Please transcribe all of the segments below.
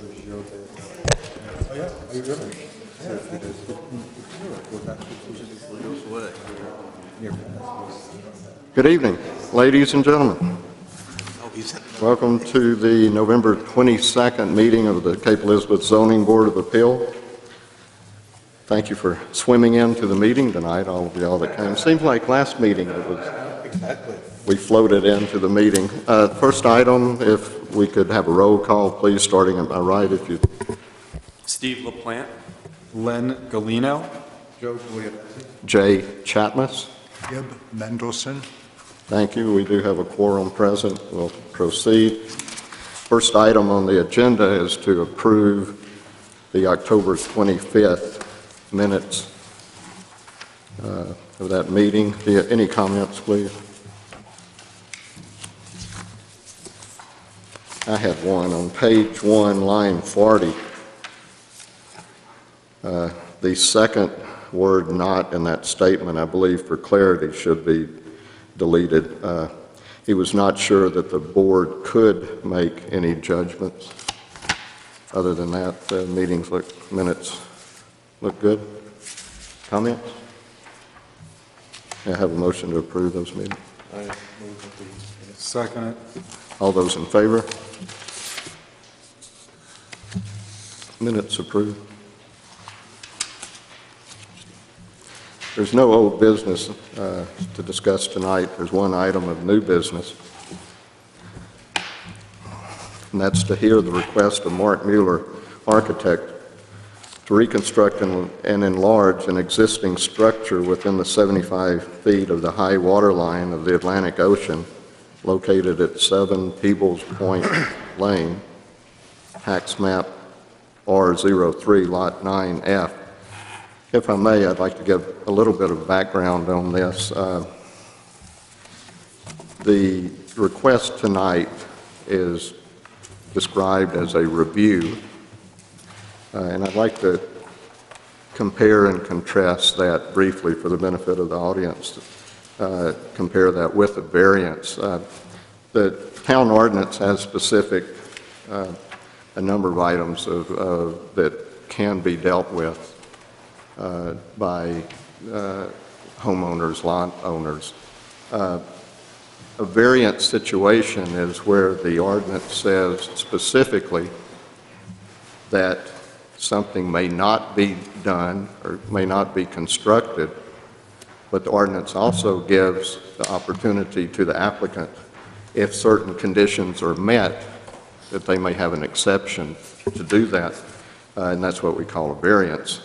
Good evening, ladies and gentlemen. Welcome to the November 22nd meeting of the Cape Elizabeth Zoning Board of Appeal. Thank you for swimming into the meeting tonight, all of y'all that came. Seems like last meeting it was, we floated into the meeting. First item, if we could have a roll call, please, starting at my right. If you, Steve LaPlante. Len Galino. Joe Guglielmetti. Jay Chatmas. Gib Mendelson. Thank you. We do have a quorum present. We'll proceed. First item on the agenda is to approve the October 25th minutes of that meeting. Any comments, please? I have one on page 1, line 40. The second word "not" in that statement, I believe for clarity, should be deleted. He was not sure that the board could make any judgments. Other than that, the minutes look good. Comments? I have a motion to approve those meetings. I move that Second it. All those in favor? Minutes approved. There's no old business to discuss tonight. There's one item of new business, and that's to hear the request of Mark Mueller, architect, to reconstruct and enlarge an existing structure within the 75 feet of the high water line of the Atlantic Ocean, located at 7 Peebles Point Lane, tax map R03, lot 9F. If I may, I'd like to give a little bit of background on this. The request tonight is described as a review, and I'd like to compare and contrast that briefly for the benefit of the audience, compare that with a variance. The town ordinance has specific, a number of items that can be dealt with by homeowners, lot owners. A variance situation is where the ordinance says specifically that something may not be done or may not be constructed, but the ordinance also gives the opportunity to the applicant, if certain conditions are met, that they may have an exception to do that, and that's what we call a variance.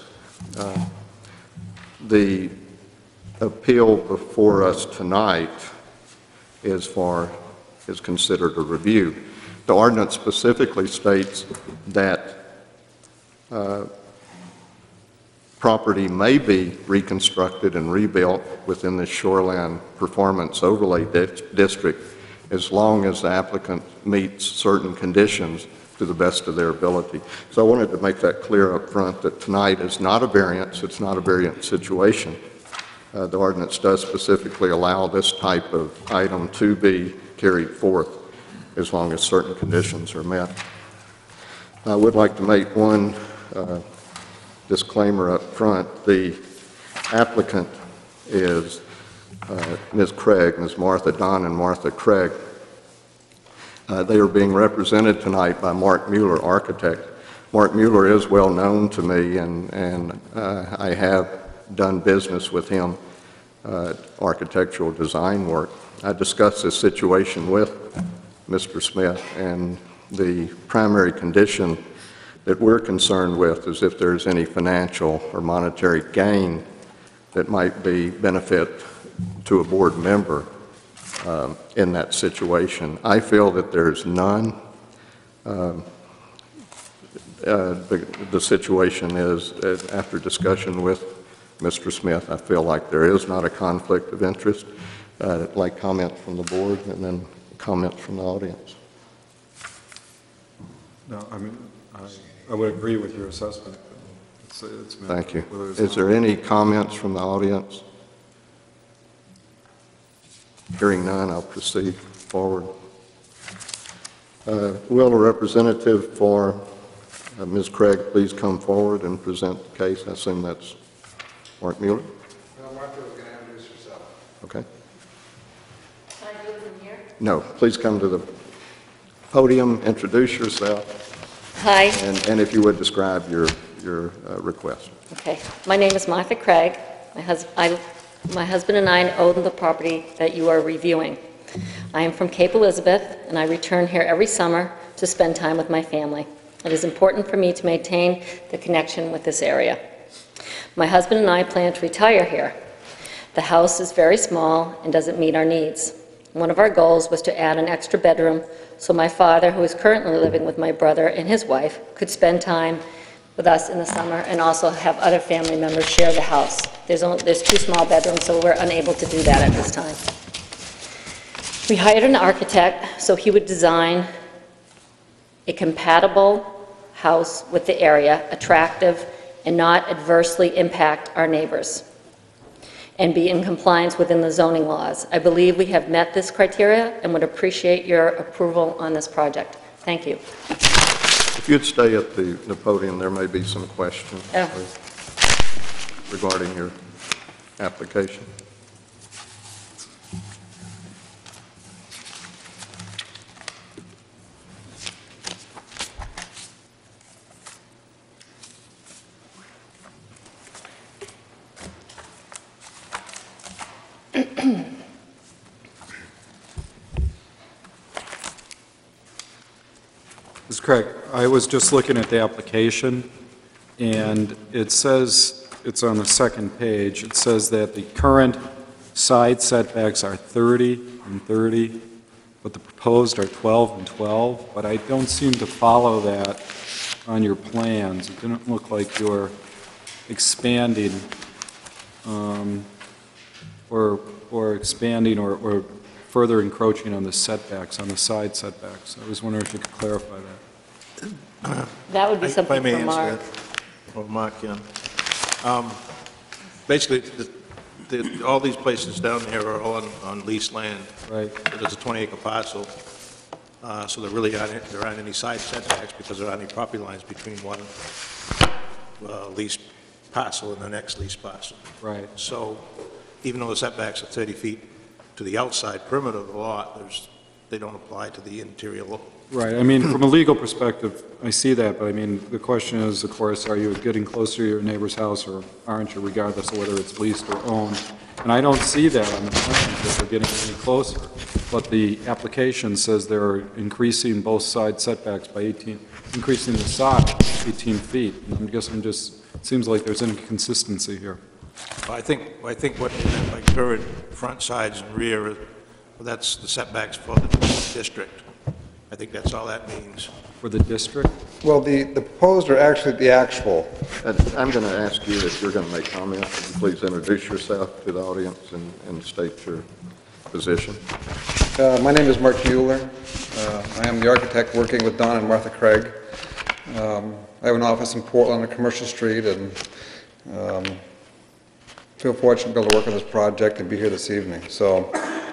The appeal before us tonight is considered a review. The ordinance specifically states that property may be reconstructed and rebuilt within the Shoreland Performance Overlay District as long as the applicant meets certain conditions to the best of their ability. So I wanted to make that clear up front that tonight is not a variance, it's not a variance situation. The ordinance does specifically allow this type of item to be carried forth as long as certain conditions are met. I would like to make one disclaimer up front. The applicant is Ms. Craig, Ms. Martha Don and Martha Craig. They are being represented tonight by Mark Mueller, architect. Mark Mueller is well known to me, and I have done business with him, architectural design work. I discussed this situation with Mr. Smith, and the primary condition that we're concerned with is if there's any financial or monetary gain that might be benefit to a board member in that situation. I feel that there's none. The situation is, after discussion with Mr. Smith, I feel like there is not a conflict of interest. I'd like comment from the board and then comments from the audience. No, I mean, I would agree with your assessment. Thank you. Is there any comments from the audience? Hearing none, I'll proceed forward. Will a representative for Ms. Craig, please come forward and present the case. I assume that's Mark Mueller? No, Martha was going to introduce herself. Okay. Can I do it from here? No, please come to the podium, introduce yourself, Hi. and if you would describe your request. Okay. My name is Martha Craig. My husband and I own the property that you are reviewing. I am from Cape Elizabeth, and I return here every summer to spend time with my family. It is important for me to maintain the connection with this area. My husband and I plan to retire here. The house is very small and doesn't meet our needs. One of our goals was to add an extra bedroom so my father, who is currently living with my brother and his wife, could spend time with us in the summer and also have other family members share the house. There's 2 small bedrooms, so we're unable to do that at this time. We hired an architect so he would design a compatible house with the area, attractive, and not adversely impact our neighbors, and be in compliance within the zoning laws. I believe we have met this criteria and would appreciate your approval on this project. Thank you. If you'd stay at the podium, there may be some questions regarding your application. Ms. Craig, I was just looking at the application, and it says, it's on the second page, it says that the current side setbacks are 30 and 30, but the proposed are 12 and 12, but I don't seem to follow that on your plans. It didn't look like you're expanding, or expanding or further encroaching on the setbacks, on the side setbacks. I was wondering if you could clarify that. That would be something If I may for answer Mark. that, or Mark, yeah. Basically, all these places down there are all on leased land. Right. There's a 20-acre parcel, so there aren't any side setbacks because there aren't any property lines between one leased parcel and the next leased parcel. Right. So even though the setbacks are 30 feet to the outside perimeter of the lot, they don't apply to the interior lot. Right, I mean, from a legal perspective, I see that, but I mean, the question is, of course, are you getting closer to your neighbor's house or aren't you, regardless of whether it's leased or owned? And I don't see that on the plans, that they're getting any closer. But the application says they're increasing both side setbacks by 18, increasing the side 18 feet. And I guess it seems like there's inconsistency here. I think what they meant by current front, sides, and rear, that's the setbacks for the district. I think that's all that means. For the district? Well, the proposed are actually the actual. And I'm going to ask you if you're going to make comments. Please introduce yourself to the audience and state your position. My name is Mark Mueller. I am the architect working with Don and Martha Craig. I have an office in Portland on Commercial Street, and feel fortunate to be able to work on this project and be here this evening. So,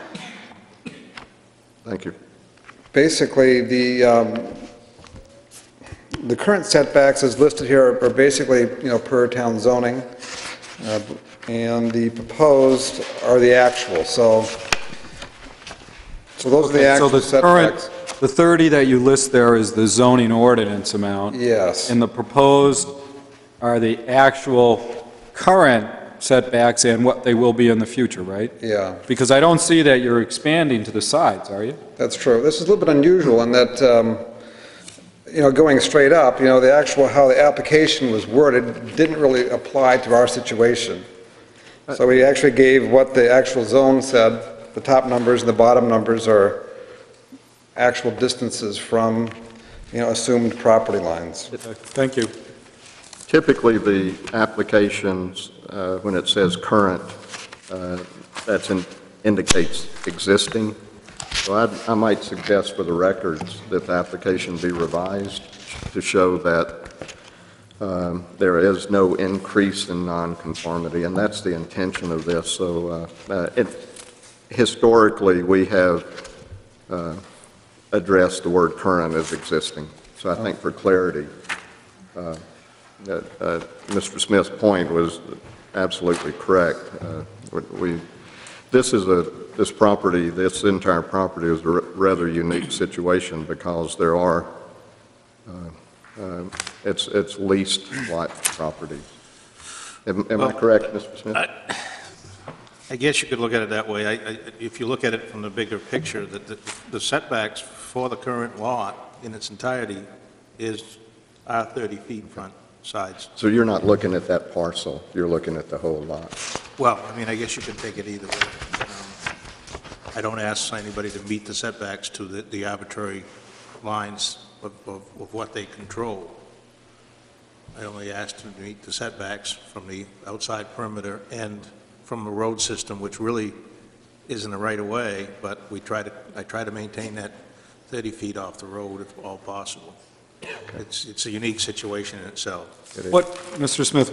Thank you. basically, the current setbacks as listed here are basically, per town zoning, and the proposed are the actual. So those are the actual setbacks. The 30 that you list there is the zoning ordinance amount. Yes. And the proposed are the actual current setbacks and what they will be in the future, right? Yeah, Because I don't see that you're expanding to the sides, are you? that's true. This is a little bit unusual in that, going straight up, the actual, how the application was worded didn't really apply to our situation. So we actually gave what the actual zone said. The top numbers and the bottom numbers are actual distances from, assumed property lines. Thank you. Typically, the applications, when it says current, that indicates existing. So I might suggest for the records that the application be revised to show that there is no increase in nonconformity, and that's the intention of this. So historically, we have addressed the word current as existing. So I think for clarity, Mr. Smith's point was absolutely correct. This property, this entire property is a rather unique situation because there are, it's leased lot property. Am I correct, Mr. Smith? I guess you could look at it that way. If you look at it from the bigger picture, the setbacks for the current lot in its entirety are 30 feet front, sides. So you're not looking at that parcel, you're looking at the whole lot. Well, I mean, I guess you could take it either way. I don't ask anybody to meet the setbacks to the arbitrary lines of what they control. I only ask to meet the setbacks from the outside perimeter and from the road system, which really isn't a right-of-way, but I try to maintain that 30 feet off the road if all possible. It's a unique situation in itself. What, Mr. Smith,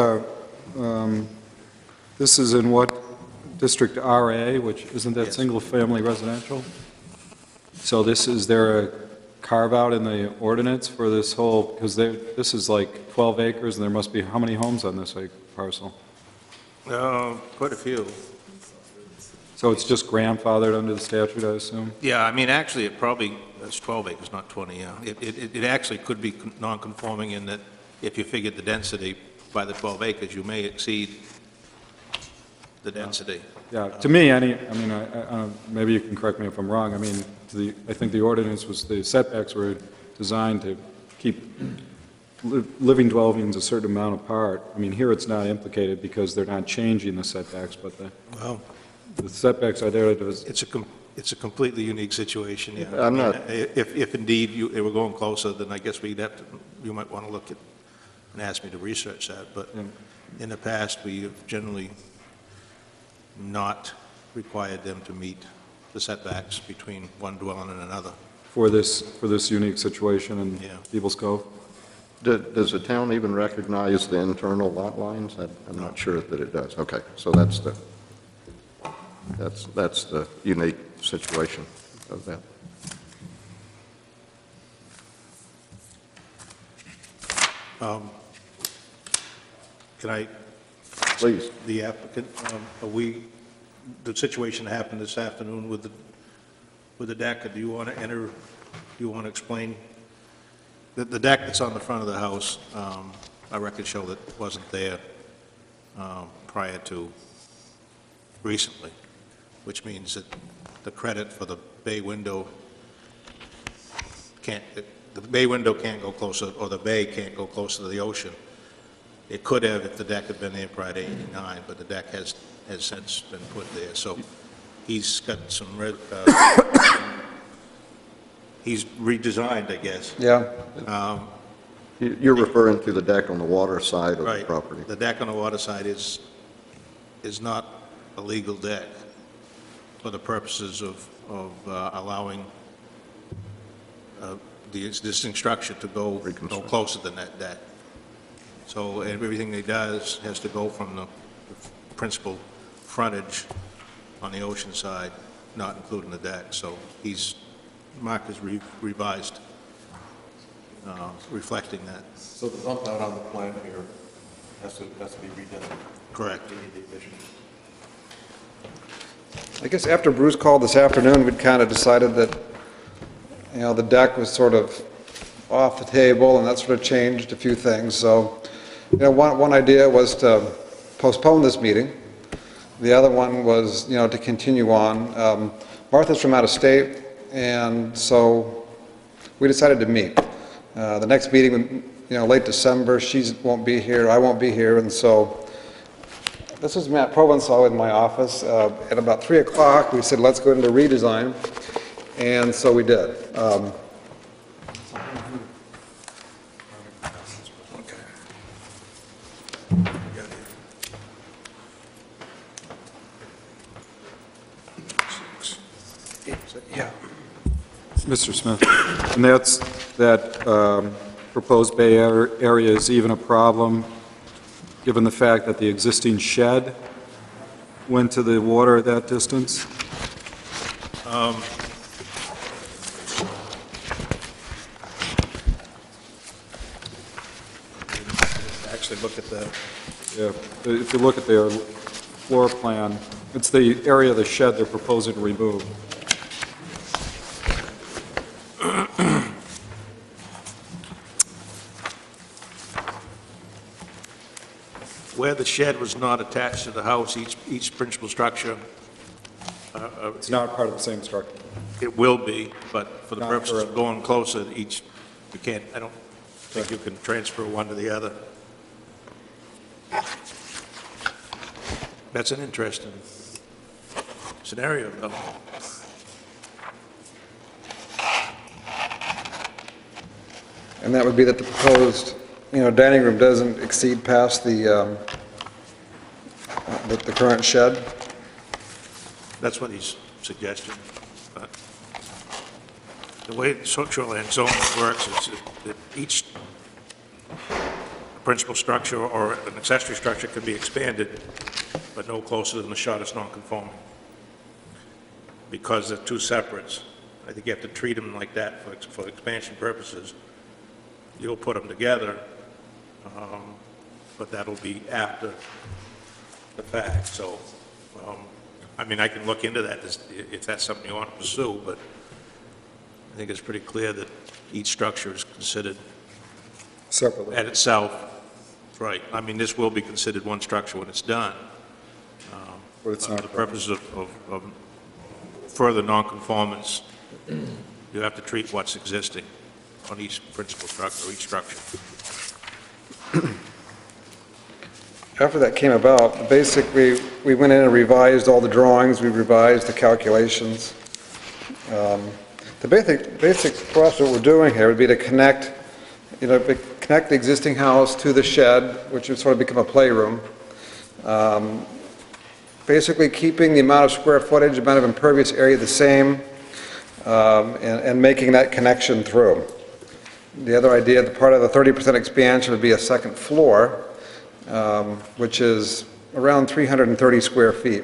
this is in what District RA, which, isn't that Yes. single-family residential? So is there a carve-out in the ordinance for this whole, because this is like 12 acres, and there must be, how many homes on this parcel? Quite a few. So it's just grandfathered under the statute, I assume? Yeah, I mean, actually, it's 12 acres, not 20, yeah. It actually could be non-conforming in that if you figured the density by the 12 acres, you may exceed the density. Yeah, to me, maybe you can correct me if I'm wrong, I mean, I think the ordinance was, the setbacks were designed to keep living dwellings a certain amount apart. I mean, here it's not implicated because they're not changing the setbacks, but Well, the setbacks are there to... it's a completely unique situation, yeah. I'm not- If indeed they were going closer, then I guess you might want to look at and ask me to research that, but in the past, we have generally not required them to meet the setbacks between one dwelling and another. For this unique situation in Yeah. People's Cove? Does the town even recognize the internal lot lines? I'm not sure that it does. Okay, so that's the unique situation of that. Can I, Please. the applicant, the situation happened this afternoon with the deck, do you want to enter, do you want to explain? The deck that's on the front of the house, our records show that wasn't there prior to recently, which means that the credit for the bay window can't go closer, or the bay can't go closer to the ocean. It could have if the deck had been there prior to '89, but the deck has since been put there. So he's got some, he's redesigned, I guess. Yeah, You're referring to the deck on the water side of the Right. property. The deck on the water side is not a legal deck for the purposes of allowing the existing structure to go closer than that deck. So everything he does has to go from the principal frontage on the ocean side, not including the deck. So Mark has revised, reflecting that. So the bump out on the plan here has to be redone. Correct. You need the addition. I guess after Bruce called this afternoon, we'd kind of decided that, the deck was sort of off the table, and that sort of changed a few things. So, one idea was to postpone this meeting. The other one was, to continue on. Martha's from out of state, and so we decided to meet. The next meeting, late December, she won't be here, I won't be here, and so this is Matt Provençal in my office. At about 3 o'clock, we said, let's go into redesign, and so we did. Yeah. Mr. Smith, and that proposed bay area is even a problem, given the fact that the existing shed went to the water at that distance? actually look at the, Yeah, if you look at their floor plan, it's the area of the shed they're proposing to remove. where the shed was not attached to the house, each principal structure, It's not part of the same structure. it will be, but for the Not purposes of forever. going closer, each, you can't, I don't think you can transfer one to the other. That's an interesting scenario, though. And that would be that the proposed, dining room doesn't exceed past the current shed? That's what he's suggesting. But the way the shoreline zone works is that each principal structure or an accessory structure can be expanded, but no closer than the shortest non-conforming. Because they're two separates, I think you have to treat them like that for expansion purposes. You'll put them together, but that'll be after the fact. So, I mean, I can look into that if that's something you want to pursue, but I think it's pretty clear that each structure is considered Separately. at itself. Right. I mean, this will be considered one structure when it's done. But it's For not. the purpose of further nonconformance, you have to treat what's existing on each principal structure, each structure. After that came about, basically, we went in and revised all the drawings, we revised the calculations. The basic for us, what we're doing here would be to connect the existing house to the shed, which would sort of become a playroom. Basically keeping the amount of square footage, amount of impervious area the same, and making that connection through. The other idea, the part of the 30% expansion would be a second floor, which is around 330 square feet.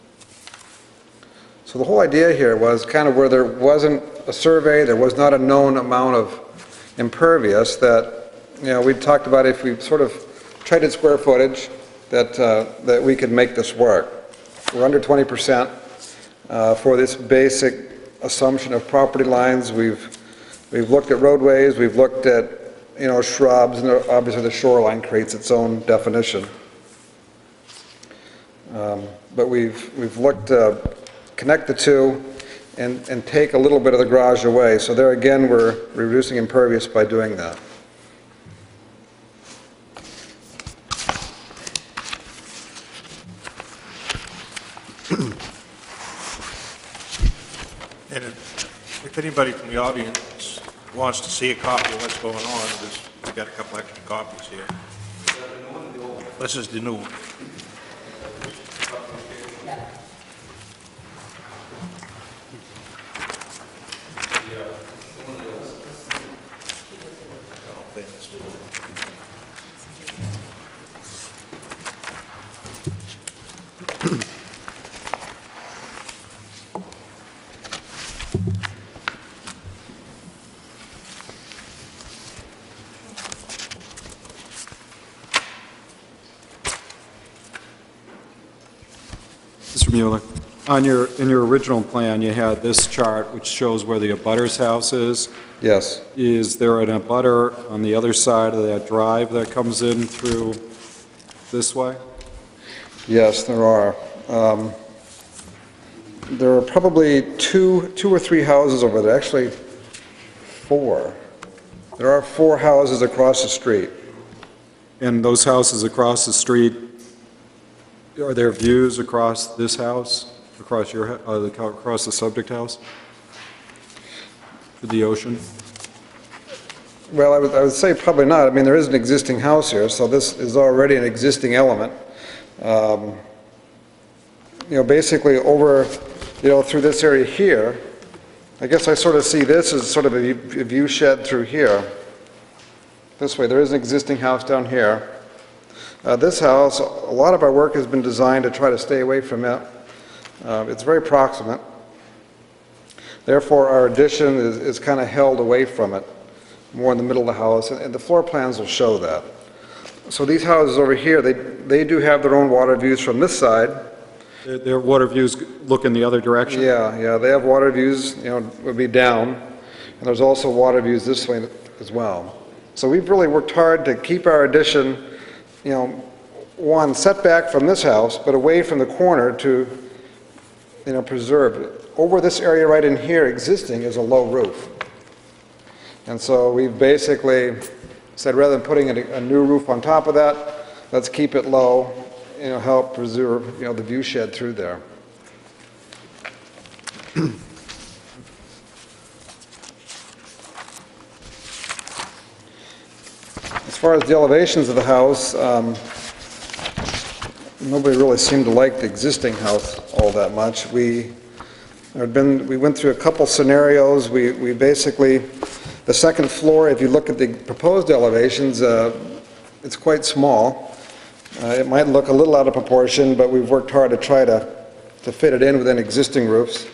So the whole idea here was kind of where there wasn't a survey, there was not a known amount of impervious, that, we talked about if we sort of traded square footage, that we could make this work. We're under 20% for this basic assumption of property lines. We've looked at roadways, we've looked at, shrubs, and obviously the shoreline creates its own definition. But we've looked to connect the two and take a little bit of the garage away. So there again, we're reducing impervious by doing that. And if anybody from the audience wants to see a copy of what's going on, we've got a couple extra copies here. This is the new one. Mr. Mueller, in your original plan, you had this chart which shows where the abutter's house is. Yes. Is there an abutter on the other side of that drive that comes in through this way? Yes, there are. There are probably two or three houses over there, actually 4. There are 4 houses across the street. And those houses across the street, are there views across this house, across across the subject house? To the ocean? Well, I would say probably not. I mean, there is an existing house here, so this is already an existing element. Basically over, through this area here, I guess I sort of see this as sort of a view shed through here. This way, there is an existing house down here. This house, a lot of our work has been designed to try to stay away from it. It's very proximate. Therefore, our addition is kind of held away from it, more in the middle of the house, and the floor plans will show that. So these houses over here, they do have their own water views from this side. Their water views look in the other direction? Yeah, they have water views, would be down, and there's also water views this way as well. So we've really worked hard to keep our addition, one, setback from this house, but away from the corner to, preserve it. Over this area right in here, existing, is a low roof. And so we've basically said, rather than putting a new roof on top of that, let's keep it low, help preserve, the view shed through there. As far as the elevations of the house, nobody really seemed to like the existing house all that much. We went through a couple scenarios. We basically, the second floor, if you look at the proposed elevations, it's quite small. It might look a little out of proportion, but we've worked hard to try to fit it in within existing roofs.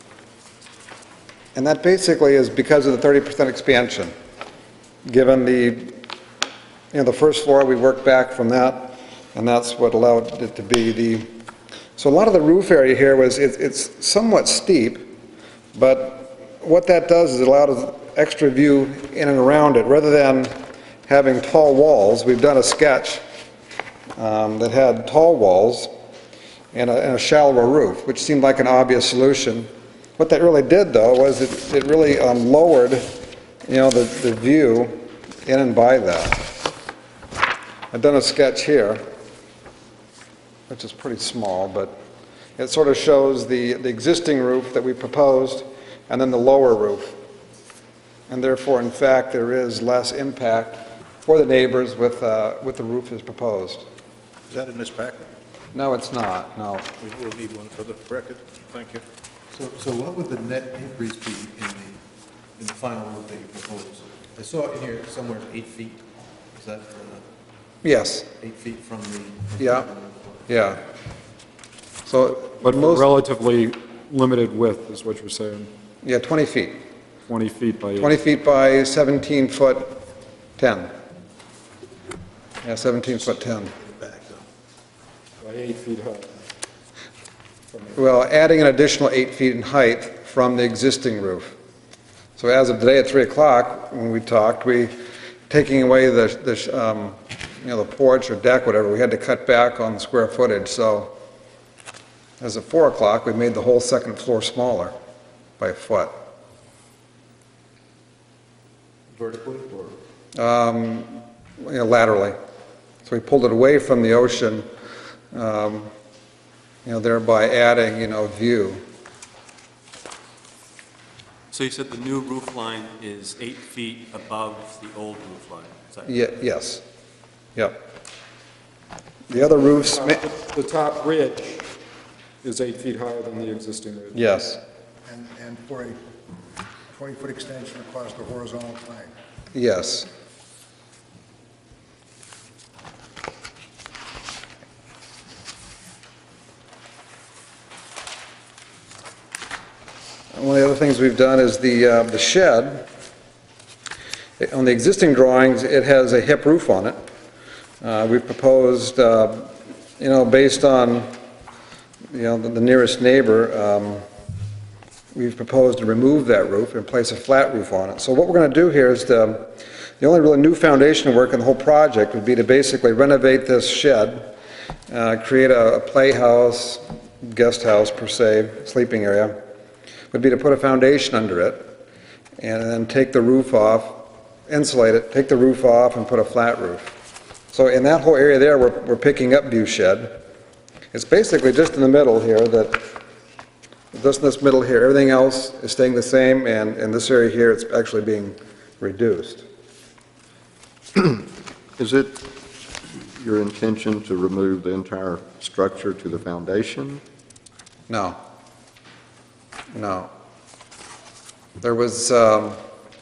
And that basically is because of the 30% expansion. Given the first floor, we worked back from that, and that's what allowed it to be so a lot of the roof area here it's somewhat steep, but what that does is it allows extra view in and around it. Rather than having tall walls, we've done a sketch that had tall walls and a shallower roof, which seemed like an obvious solution. What that really did, though, was it really lowered, the view in and by that. I've done a sketch here, which is pretty small, but it sort of shows the existing roof that we proposed and then the lower roof. And therefore, in fact, there is less impact for the neighbors with the roof as proposed. Is that in this packet? No, it's not, no. We will need one for the record. Thank you. So what would the net increase be in the final roof that you proposed? I saw it in here somewhere 8 feet. Is that Yes, 8 feet from the? yeah. So, But for relatively limited width is what you're saying, 20 feet. 20 feet by 20 feet by 17 foot 10. Yeah, 17 foot 10. Back, though. By 8 feet high. Well, adding an additional 8 feet in height from the existing roof. So as of today at 3 o'clock, when we talked, taking away the porch or deck, whatever, we had to cut back on the square footage. So as of 4 o'clock, we made the whole second floor smaller by a foot. Vertically or? Laterally. So we pulled it away from the ocean, thereby adding, view. So you said the new roof line is 8 feet above the old roof line? Is that Yes. Yep. The other roofs, The top ridge is 8 feet higher than the existing ridge. yes. And for a 20-foot extension across the horizontal plane. Yes. One of the other things we've done is the shed. On the existing drawings, it has a hip roof on it. We've proposed, based on, the nearest neighbor, we've proposed to remove that roof and place a flat roof on it. So what we're going to do here is the only really new foundation work in the whole project would be to basically renovate this shed, create a playhouse, guest house per se, sleeping area, would be to put a foundation under it and then take the roof off, insulate it, take the roof off and put a flat roof. So in that whole area there, we're picking up view shed. It's basically just in the middle here just in this middle here, everything else is staying the same, and in this area here, it's actually being reduced. Is it your intention to remove the entire structure to the foundation? No. No. There is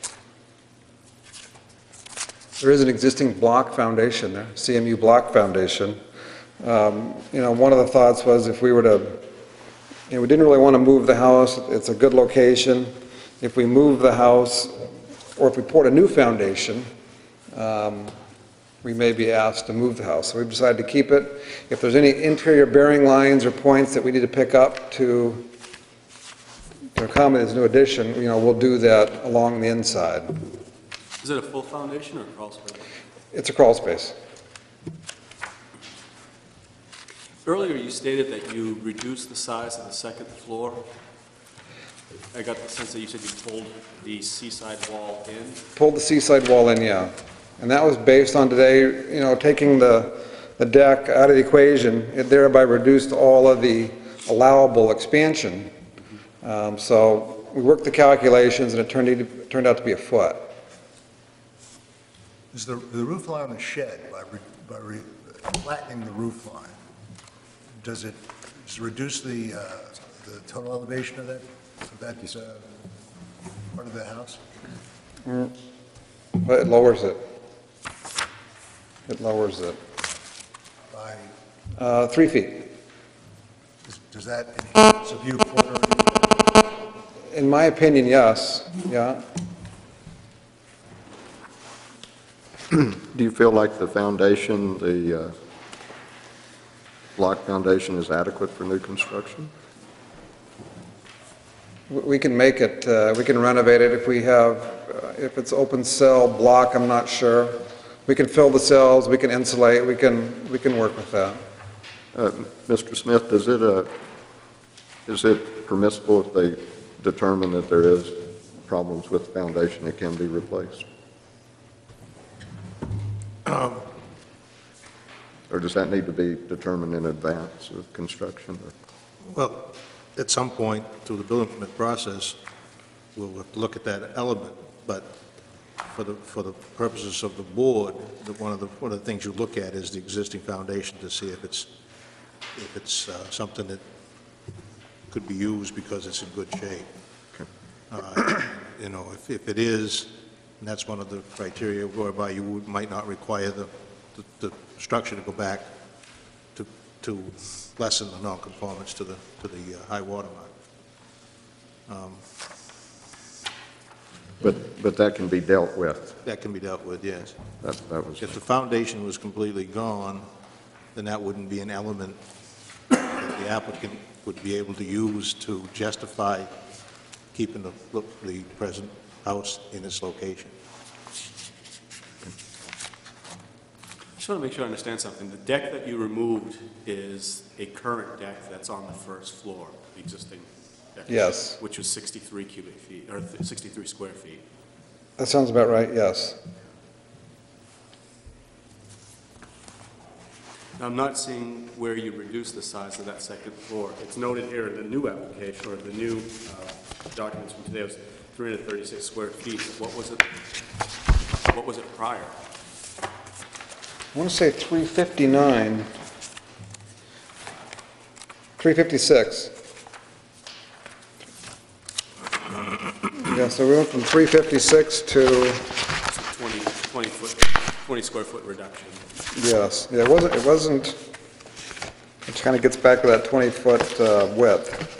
an existing block foundation there, CMU block foundation. One of the thoughts was if we were to, we didn't really want to move the house. It's a good location. If we move the house, or if we poured a new foundation, we may be asked to move the house. So we've decided to keep it. If there's any interior bearing lines or points that we need to pick up to accommodate this new addition, we'll do that along the inside. Is it a full foundation or a crawl space? It's a crawl space. Earlier, you stated that you reduced the size of the second floor. I got the sense that you said you pulled the seaside wall in. Pulled the seaside wall in, yeah. And that was based on today, taking the deck out of the equation. It thereby reduced all of the allowable expansion. So we worked the calculations, and it turned out to be a foot. Is the roof line on the shed, by flattening the roof line, does it reduce the total elevation of that part of the house? But it lowers it. It lowers it. By, 3 feet. does that enhance the view further? In my opinion, yes, yeah. Do you feel like the foundation, the block foundation is adequate for new construction? We can make it, we can renovate it if we have, if it's open cell block, I'm not sure. We can fill the cells, we can insulate, we can work with that. Mr. Smith, is it permissible if they determine that there is problems with the foundation, it can be replaced? Or does that need to be determined in advance of construction? Well, at some point through the building permit process, we'll have to look at that element, but for the purposes of the board, one of the things you look at is the existing foundation to see if it's something that could be used because it's in good shape. Okay. If it is, and that's one of the criteria whereby you might not require the structure to go back to lessen the nonconformance to the high water mark. But that can be dealt with. That can be dealt with, yes. That was, If the foundation was completely gone, then that wouldn't be an element that the applicant would be able to use to justify keeping the present house in its location. I just want to make sure I understand something. The deck that you removed is a current deck that's on the first floor, the existing deck? Yes. Which was 63 cubic feet, or 63 square feet. That sounds about right, yes. Now, I'm not seeing where you reduced the size of that second floor. It's noted here in the new application, or the new documents from today, it was 336 square feet. What was it prior? I want to say 359, 356. Yeah, so we went from 356 to, 20 square foot reduction. yes, yeah, it wasn't, it kind of gets back to that 20-foot width.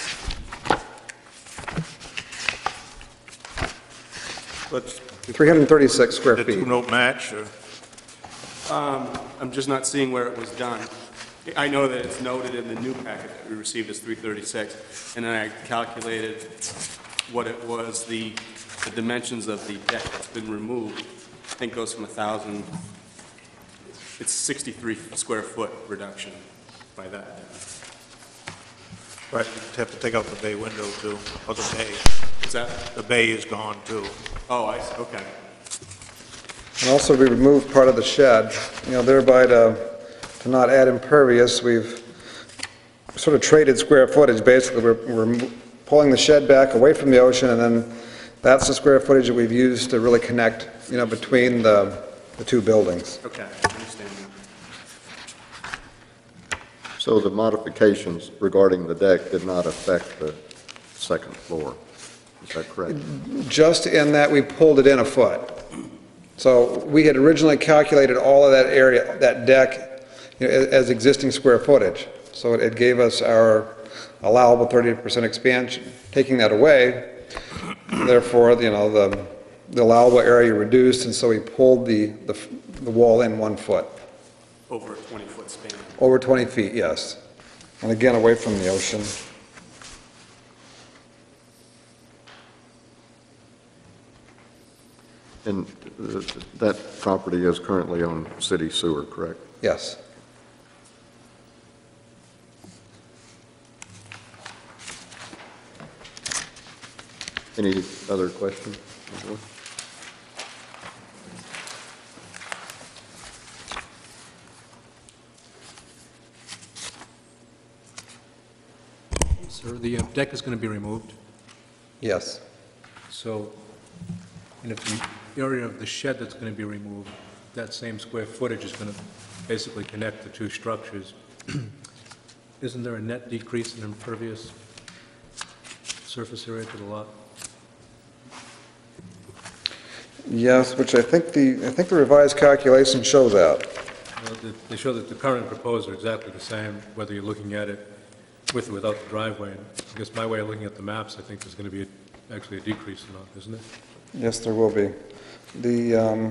But 336 square the feet. two-note match, or? I'm just not seeing where it was done. I know that it's noted in the new packet that we received as 336, and then I calculated what it was, the dimensions of the deck that's been removed. I think goes from 1,000, it's 63 square foot reduction by that deck. Right, you'd have to take out the bay window too, or the bay. Is that? The bay is gone too. Oh, I see, okay. And also, we removed part of the shed, thereby to not add impervious. We've sort of traded square footage. Basically, we're pulling the shed back away from the ocean, and then that's the square footage that we've used to really connect, between the two buildings. Okay, I understand that. so the modifications regarding the deck did not affect the second floor. Is that correct? Just in that we pulled it in a foot. So we had originally calculated all of that area, that deck, as existing square footage. So it gave us our allowable 30% expansion. Taking that away, therefore, the the allowable area reduced, and so we pulled the wall in 1 foot. Over a 20-foot span. Over 20 feet, yes. And again, away from the ocean. And that property is currently on city sewer, correct? Yes. Any other questions? Sir, the deck is going to be removed, Yes. so, and if the area of the shed that's going to be removed, that same square footage is going to basically connect the two structures. Isn't there a net decrease in impervious surface area to the lot? Yes, which I think the revised calculations show that. They show that the current proposed are exactly the same, whether you're looking at it with or without the driveway. And I guess my way of looking at the maps, I think there's going to be actually a decrease in that, isn't it? Yes, there will be. The,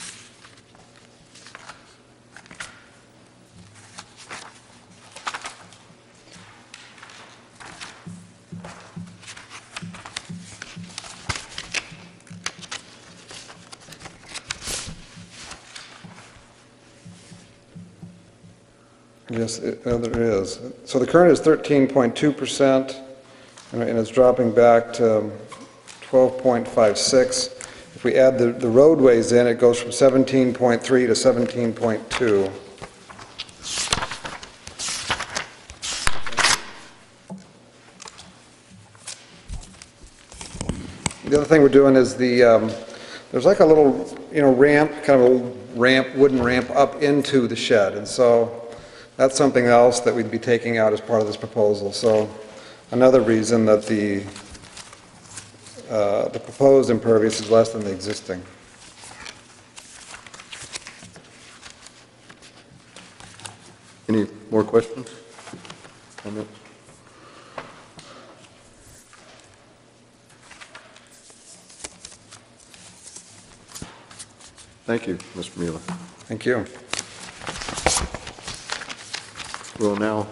yes, there is. So the current is 13.2%, and it's dropping back to 12.56. If we add the roadways in, it goes from 17.3 to 17.2. The other thing we're doing is there's like a little, ramp, kind of a ramp, wooden ramp up into the shed, and so that's something else that we'd be taking out as part of this proposal. So another reason that the proposed impervious is less than the existing. Any more questions? Comments? Thank you, Mr. Mueller. Thank you. We'll now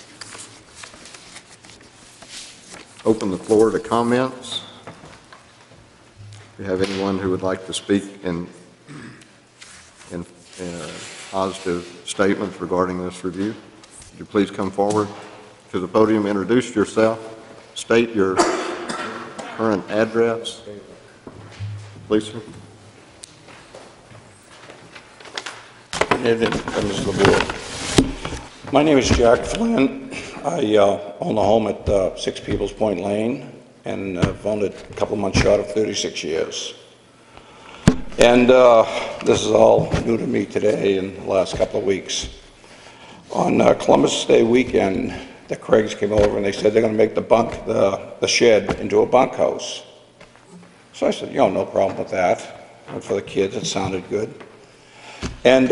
open the floor to comments. If you have anyone who would like to speak in positive statements regarding this review, would you please come forward to the podium, introduce yourself, state your current address. Please, sir. Members of the board. My name is Jack Flynn. I own a home at 6 Peoples Point Lane, and I've owned it a couple of months short of 36 years. And this is all new to me today in the last couple of weeks. On Columbus Day weekend, the Craigs came over and they said they're going to make the shed into a bunkhouse. So I said, no problem with that. And for the kids, it sounded good. And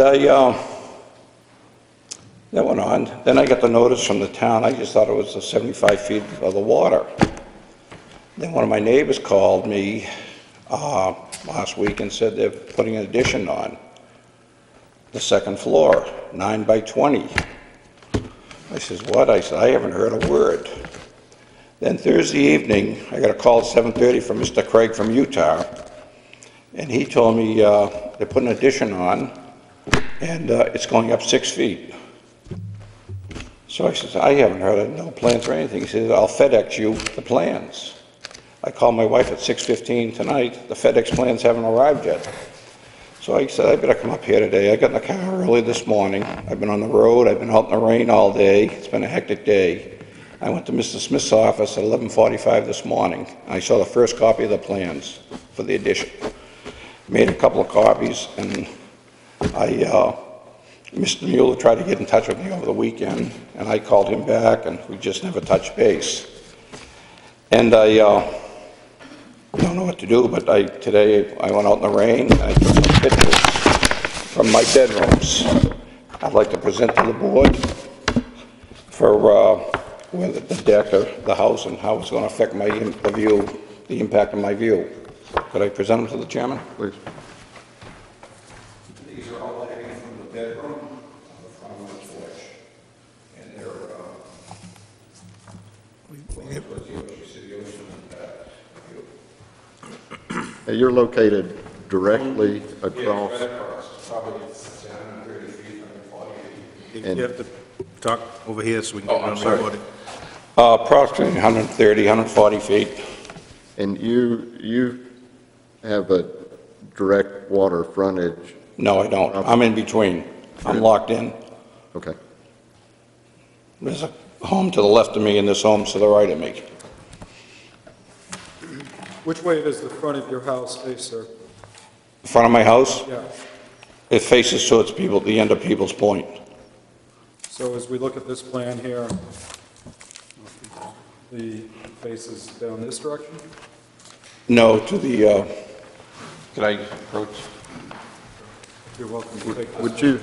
that went on. Then I got the notice from the town. I just thought it was the 75 feet of the water. Then one of my neighbors called me last week and said they're putting an addition on the second floor, 9 by 20. I says, what? I said, I haven't heard a word. Then Thursday evening, I got a call at 7:30 from Mr. Craig from Utah, and he told me they're putting an addition on, and it's going up 6 feet. So I said, I haven't heard of no plans or anything. He said, I'll FedEx you the plans. I called my wife at 6:15 tonight. The FedEx plans haven't arrived yet. So I said, I better come up here today. I got in the car early this morning. I've been on the road. I've been out in the rain all day. It's been a hectic day. I went to Mr. Smith's office at 11:45 this morning. I saw the first copy of the plans for the addition. Made a couple of copies, and Mr. Mueller tried to get in touch with me over the weekend, and I called him back, and we just never touched base. And I don't know what to do, but today I went out in the rain, and I took some pictures from my bedrooms. I'd like to present to the board for whether the deck or the house and how it's going to affect the impact of my view. Could I present them to the chairman? Please. These are all hanging from the bedroom on the front of the porch. And they're, pointing towards the ocean, you see the ocean in the back. You're located directly across, Right across, probably 130 feet, 140 feet. You have to talk over here so we can get Oh, it I'm on sorry. recording. Approximately 130, 140 feet. and you have a direct water frontage. No, I don't. I'm in between. I'm locked in. Okay. There's a home to the left of me and this home to the right of me. Which way does the front of your house face, sir? In front of my house, Yeah. it faces towards people, the end of People's Point. So as we look at this plan here, the face is down this direction? No, to the, can I approach? You're welcome to take this. Would you,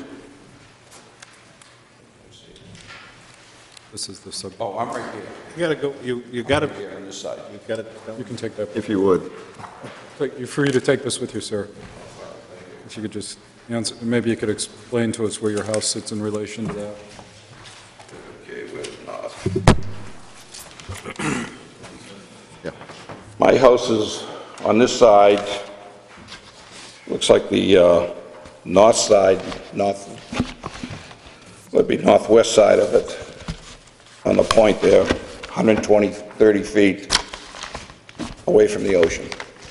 This is the sub, Oh, I'm right here. You gotta go, you gotta, Here on this side. you gotta, you can take that. if you would, You're free to take this with you, sir. If you could just answer, maybe you could explain to us where your house sits in relation to that. Okay, where's not? yeah. My house is on this side, looks like the north side, would be northwest side of it, on the point there, 120, 30 feet away from the ocean.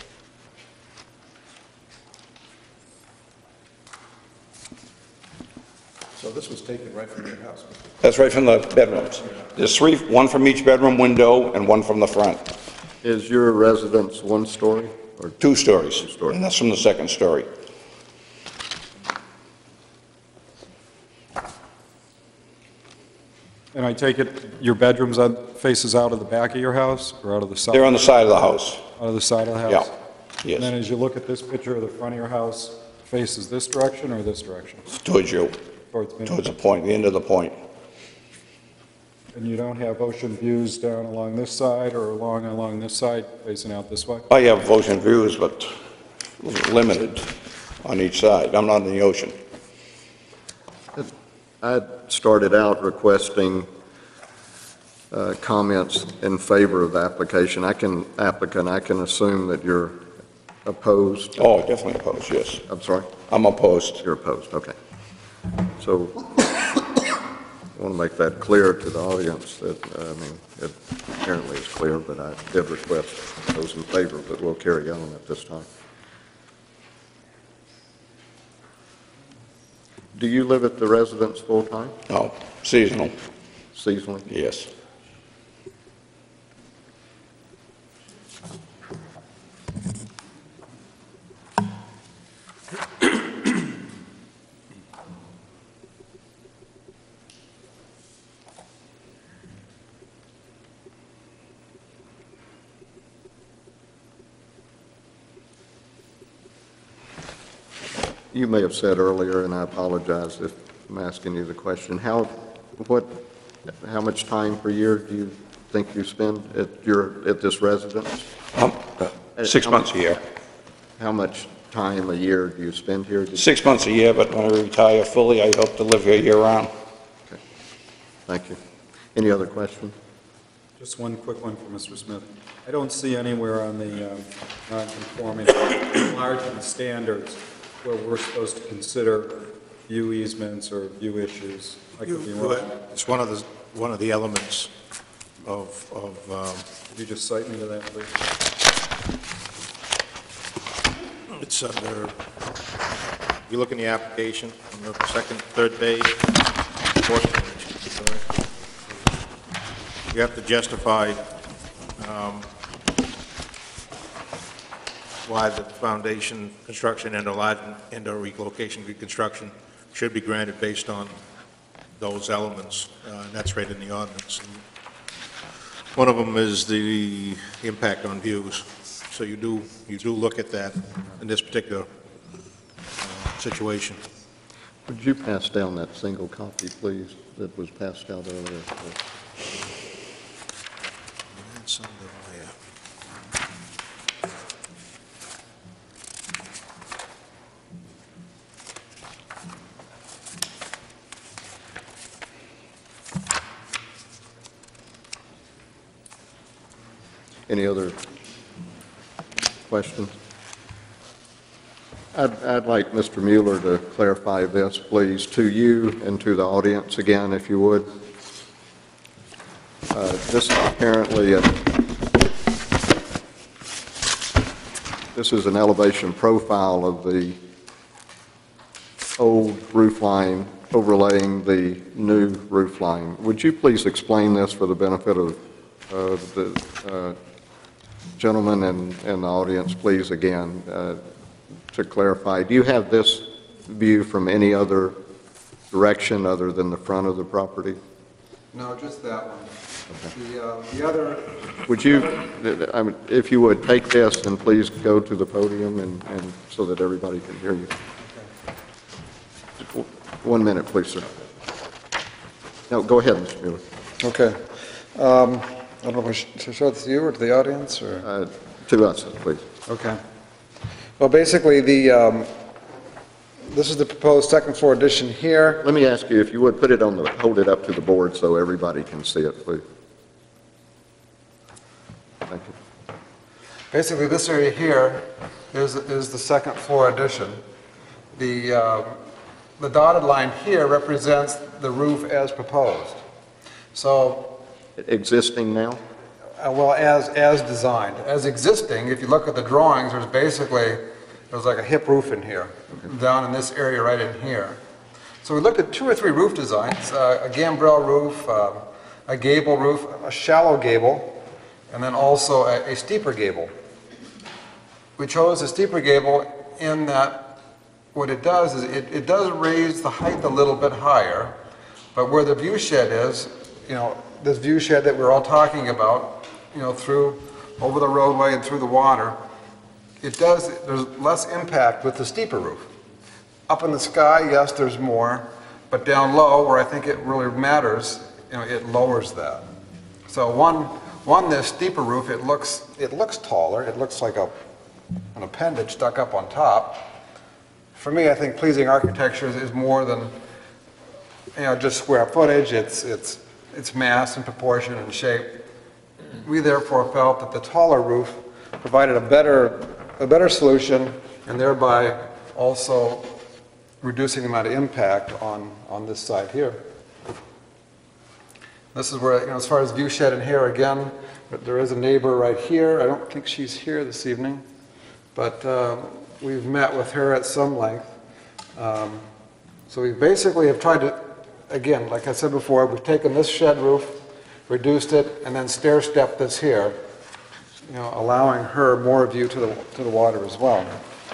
so this was taken right from your house. That's right from the bedrooms. There's three, one from each bedroom window and one from the front. Is your residence one story or 2 stories. 2 stories. And that's from the second story. And I take it your bedrooms faces out of the back of your house or out of the side? They're on the side of the house. Out of the side of the house? Yeah, And then yes, as you look at this picture of the front of your house, faces this direction or this direction? towards you, Towards me? towards the point, the end of the point. And you don't have ocean views down along this side or along this side, facing out this way? I have ocean views, but limited on each side. I'm not in the ocean. I started out requesting comments in favor of the application. I can assume that you're opposed. Oh, definitely opposed, yes. I'm sorry, I'm opposed. you're opposed, okay. So I want to make that clear to the audience that, it apparently is clear, but I did request those in favor, but we'll carry on at this time. Do you live at the residence full-time, No, seasonal, seasonally? yes. You may have said earlier, and I apologize if I'm asking you the question, how much time per year do you think you spend at this residence? 6 months a year. How much time a year do you spend here? 6 months a year, but when I retire fully, I hope to live here year-round. Okay. Thank you. Any other questions? Just one quick one for Mr. Smith. I don't see anywhere on the non-conforming enlargement standards where we're supposed to consider view easements or view issues. I could be wrong. It's one of the elements of, Could you just cite me to that, please? it's under, if you look in the application, on the second, third page, fourth page, sorry. You have to justify why the foundation construction and or relocation reconstruction should be granted based on those elements, and that's right in the ordinance. And one of them is the impact on views. So you do look at that in this particular situation. Would you pass down that single copy, please, that was passed out earlier? It's under my, Any other questions? I'd like Mr. Mueller to clarify this, please, to you and to the audience again, if you would. This is apparently this is an elevation profile of the old roof line overlaying the new roof line. Would you please explain this for the benefit of the gentleman and the audience, please, again, to clarify? Do you have this view from any other direction other than the front of the property? No, just that one. The other, Would you, if you would, take this and please go to the podium and so that everybody can hear you. 1 minute, please, sir. No, go ahead, Mr. Mueller. okay. I don't know if I should show it to you or to the audience, or? To us, please. Okay. Well, basically, this is the proposed second floor addition here. Let me ask you, if you would, put it on the, hold it up to the board so everybody can see it, please. Thank you. Basically, this area here is the second floor addition. The dotted line here represents the roof as proposed. So, Existing now? well, as designed. As existing, if you look at the drawings, there's like a hip roof in here, down in this area right in here. So we looked at 2 or 3 roof designs, a gambrel roof, a gable roof, a shallow gable, and then also a steeper gable. We chose a steeper gable in that what it does is it does raise the height a little bit higher, but where the view shed is, this view shed that we're all talking about, through, over the roadway and through the water, there's less impact with the steeper roof. Up in the sky, yes, there's more, but down low, where I think it really matters, it lowers that. So this steeper roof, it looks taller, it looks like an appendage stuck up on top. For me, I think pleasing architecture is more than, just square footage, it's mass and proportion and shape. We therefore felt that the taller roof provided a better solution, and thereby also reducing the amount of impact on this side here. This is where, as far as view shed in here, again, there is a neighbor right here. I don't think she's here this evening, but we've met with her at some length. So we basically have tried to, again, like I said before, we've taken this shed roof, reduced it, and then stair-stepped this here, allowing her more view to the water as well.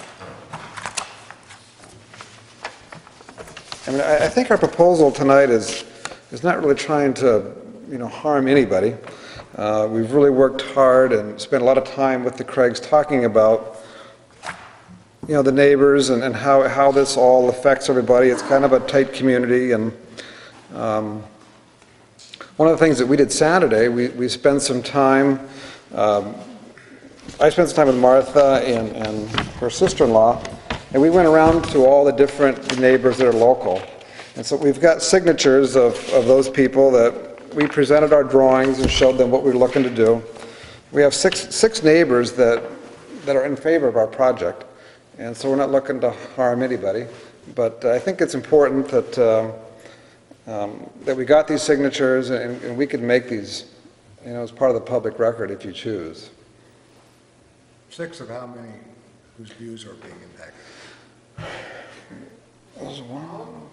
I mean, I think our proposal tonight is not really trying to, harm anybody. We've really worked hard and spent a lot of time with the Craigs talking about, the neighbors and how this all affects everybody. It's kind of a tight community, and one of the things that we did Saturday, we spent some time, I spent some time with Martha and her sister-in-law, and we went around to all the different neighbors that are local. And so we've got signatures of those people that we presented our drawings and showed them what we were looking to do. We have six neighbors that are in favor of our project, and so we're not looking to harm anybody. But I think it's important that that we got these signatures, and we could make these, as part of the public record if you choose. 6 of how many whose views are being impacted? There's 1,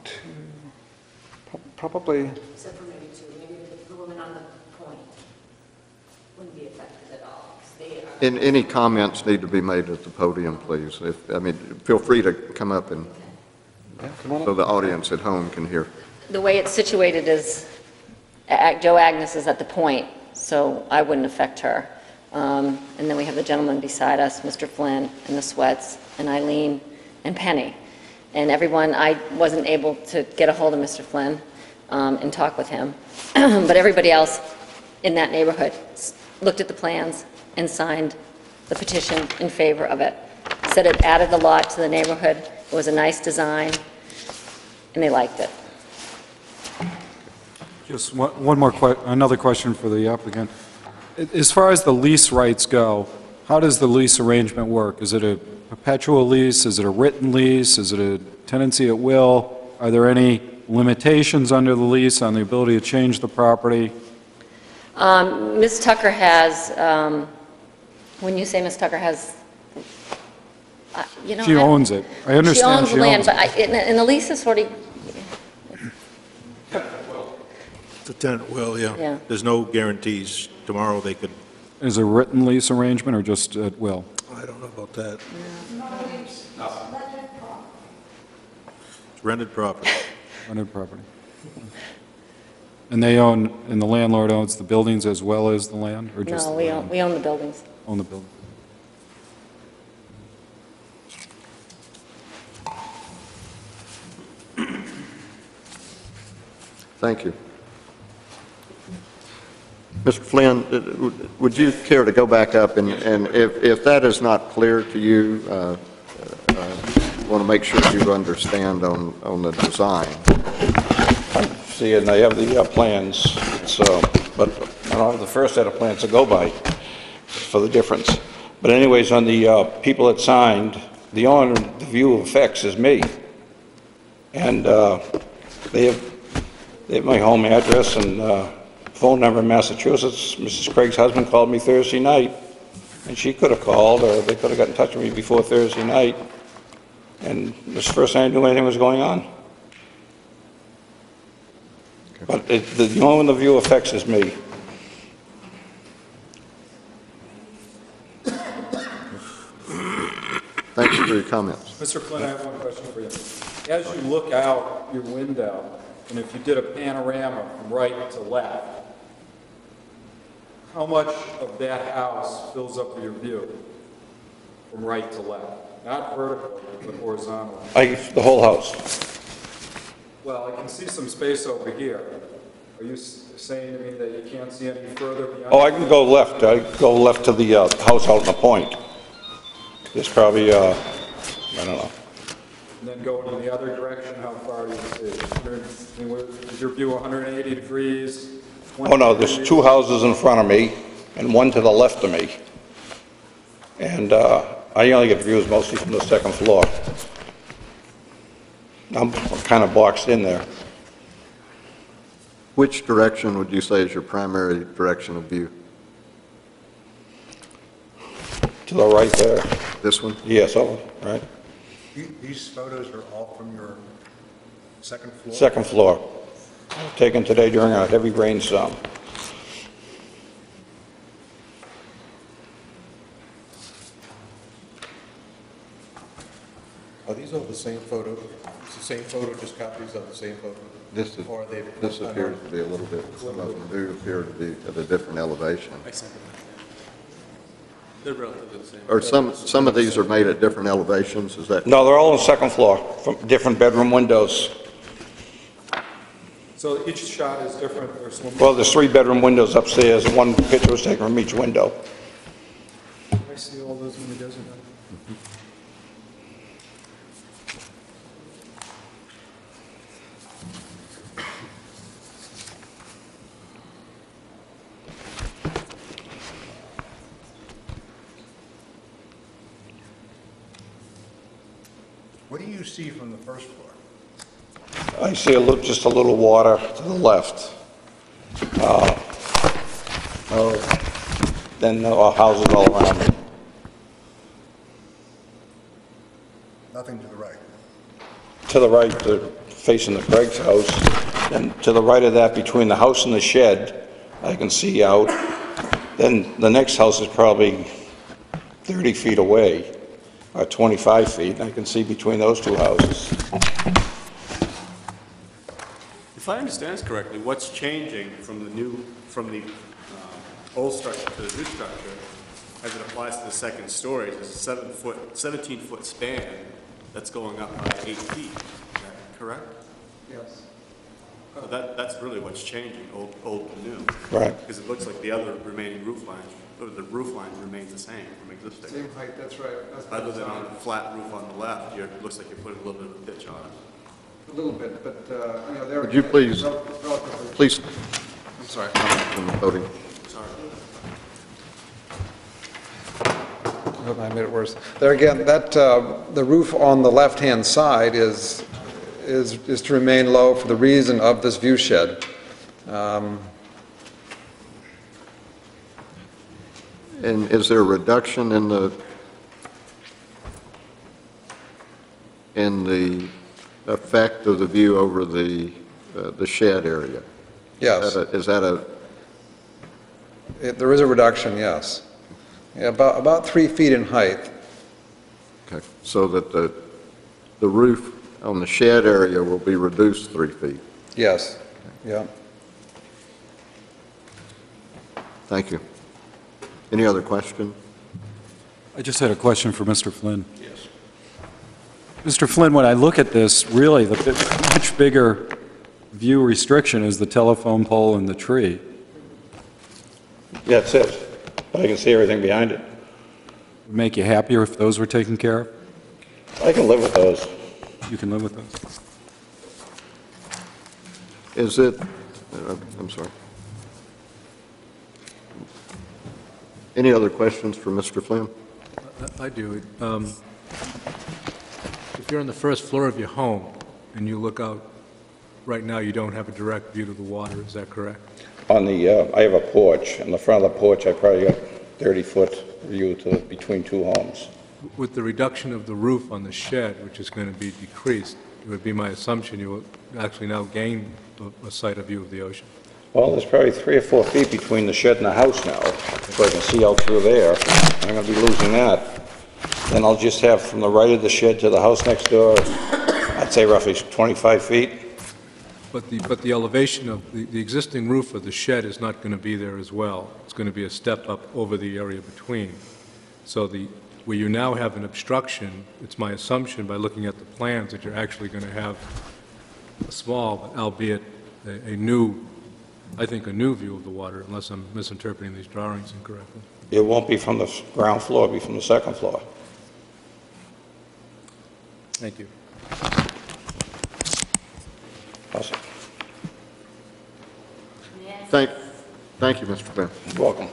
2, probably. Except for maybe 2, maybe the woman on the point wouldn't be affected at all. Any comments need to be made at the podium, please. Feel free to come up and so the audience at home can hear. The way it's situated is, Joe Agnes is at the point, so I wouldn't affect her. And then we have the gentleman beside us, Mr. Flynn, and the Sweats, and Eileen, and Penny. And everyone, I wasn't able to get a hold of Mr. Flynn and talk with him, but everybody else in that neighborhood looked at the plans and signed the petition in favor of it. Said it added a lot to the neighborhood, it was a nice design, and they liked it. Just another question for the applicant. As far as the lease rights go, how does the lease arrangement work? Is it a perpetual lease? Is it a written lease? Is it a tenancy at will? Are there any limitations under the lease on the ability to change the property? Ms. Tucker has, when you say Ms. Tucker has, you know... She owns it. I understand She owns the land, it. but and the lease is sort of, The tenant will, Yeah. yeah. There's no guarantees. Tomorrow they could, Is it a written lease arrangement or just at will? I don't know about that. It's rented property. Rented property. And they own, and the landlord owns the buildings as well as the land, or just no, the we land? own the buildings. Own the building. Thank you. Mr. Flynn, would you care to go back up, and if that is not clear to you, want to make sure you understand on the design. See, and I have the plans, it's, but I don't have the first set of plans to go by for the difference. But anyways, on the people that signed, the owner, the view of effects is me. And they have my home address and phone number in Massachusetts. Mrs. Craig's husband called me Thursday night, and she could have called, or they could have got in touch with me before Thursday night. And this was the first time I knew anything was going on. But the owner and the view of effects is me. Thank you for your comments. Mr. Flynn, I have one question for you. As you look out your window, and if you did a panorama from right to left, how much of that house fills up your view from right to left? Not vertically, but horizontally. The whole house. Well, I can see some space over here. Are you saying to me that you can't see any further beyond? Oh, I can go left. I go left to the house out in the point. There's probably, I don't know. And then go in the other direction, how far do you see? Is your view 180 degrees? Oh, no, there's two houses in front of me and one to the left of me. And I only get views mostly from the second floor. I'm kind of boxed in there. Which direction would you say is your primary direction of view? To the right there. This one? Yes, oh, right. These photos are all from your second floor? Second floor. Taken today during a heavy rainstorm. Are these all the same photo? It's the same photo, just copies of the same photo? This appears to be a little bit, some of them do appear to be at a different elevation. I sent them. They're relatively the same. Or some of these are made at different elevations, is that? No, they're all on the second floor, from different bedroom windows. So each shot is different? Well, there's 3 bedroom windows upstairs, and one picture was taken from each window. I see all those when it doesn't. What do you see from the first floor? I see just a little water to the left. Then houses all around me. Nothing to the right? To the right, facing the Craig's house. And to the right of that, between the house and the shed, I can see out. Then the next house is probably 30 feet away, or 25 feet, and I can see between those two houses. If I understand this correctly, what's changing from the old structure to the new structure, as it applies to the second story, is a 17-foot span that's going up by 8 feet. Is that correct? Yes. So that's really what's changing, old to new. Right. Because it looks like the other remaining roof lines, or the roof line remains the same from existing. Same height, that's right. Other than on the flat roof on the left, it looks like you're putting a little bit of a pitch on it. A little bit, but, you know, there... Would you please, relatively- please I'm sorry. comment from the podium? Sorry. hope I made it worse. There again, that, the roof on the left-hand side is to remain low for the reason of this view shed. And is there a reduction in the effect of the view over the shed area? Yes. Is that a There is a reduction, yes. Yeah, about 3 feet in height. okay, so that the roof on the shed area will be reduced 3 feet? Yes, yeah. Thank you. Any other question? I just had a question for Mr. Flynn. Yes. Mr. Flynn, when I look at this, really, the much bigger view restriction is the telephone pole and the tree. Yeah, it says, but I can see everything behind it. Would make you happier if those were taken care of? I can live with those. You can live with those? Is it, I'm sorry. Any other questions for Mr. Flynn? I do. If you're on the first floor of your home and you look out, right now you don't have a direct view to the water, is that correct? On the, I have a porch. In the front of the porch, I probably got 30-foot view to between two homes. With the reduction of the roof on the shed, which is going to be decreased, it would be my assumption you will actually now gain a sight of view of the ocean. Well, there's probably 3 or 4 feet between the shed and the house now, so I can see out through there. I'm going to be losing that. Then I'll just have from the right of the shed to the house next door, I'd say roughly 25 feet. But the elevation of the existing roof of the shed is not going to be there as well. It's going to be a step up over the area between. So where you now have an obstruction, it's my assumption by looking at the plans that you're actually going to have a small, albeit a new, I think a new view of the water, unless I'm misinterpreting these drawings incorrectly. It won't be from the ground floor, it'll be from the second floor. Thank you. Awesome. Thank you, Mr. Flynn. You're welcome.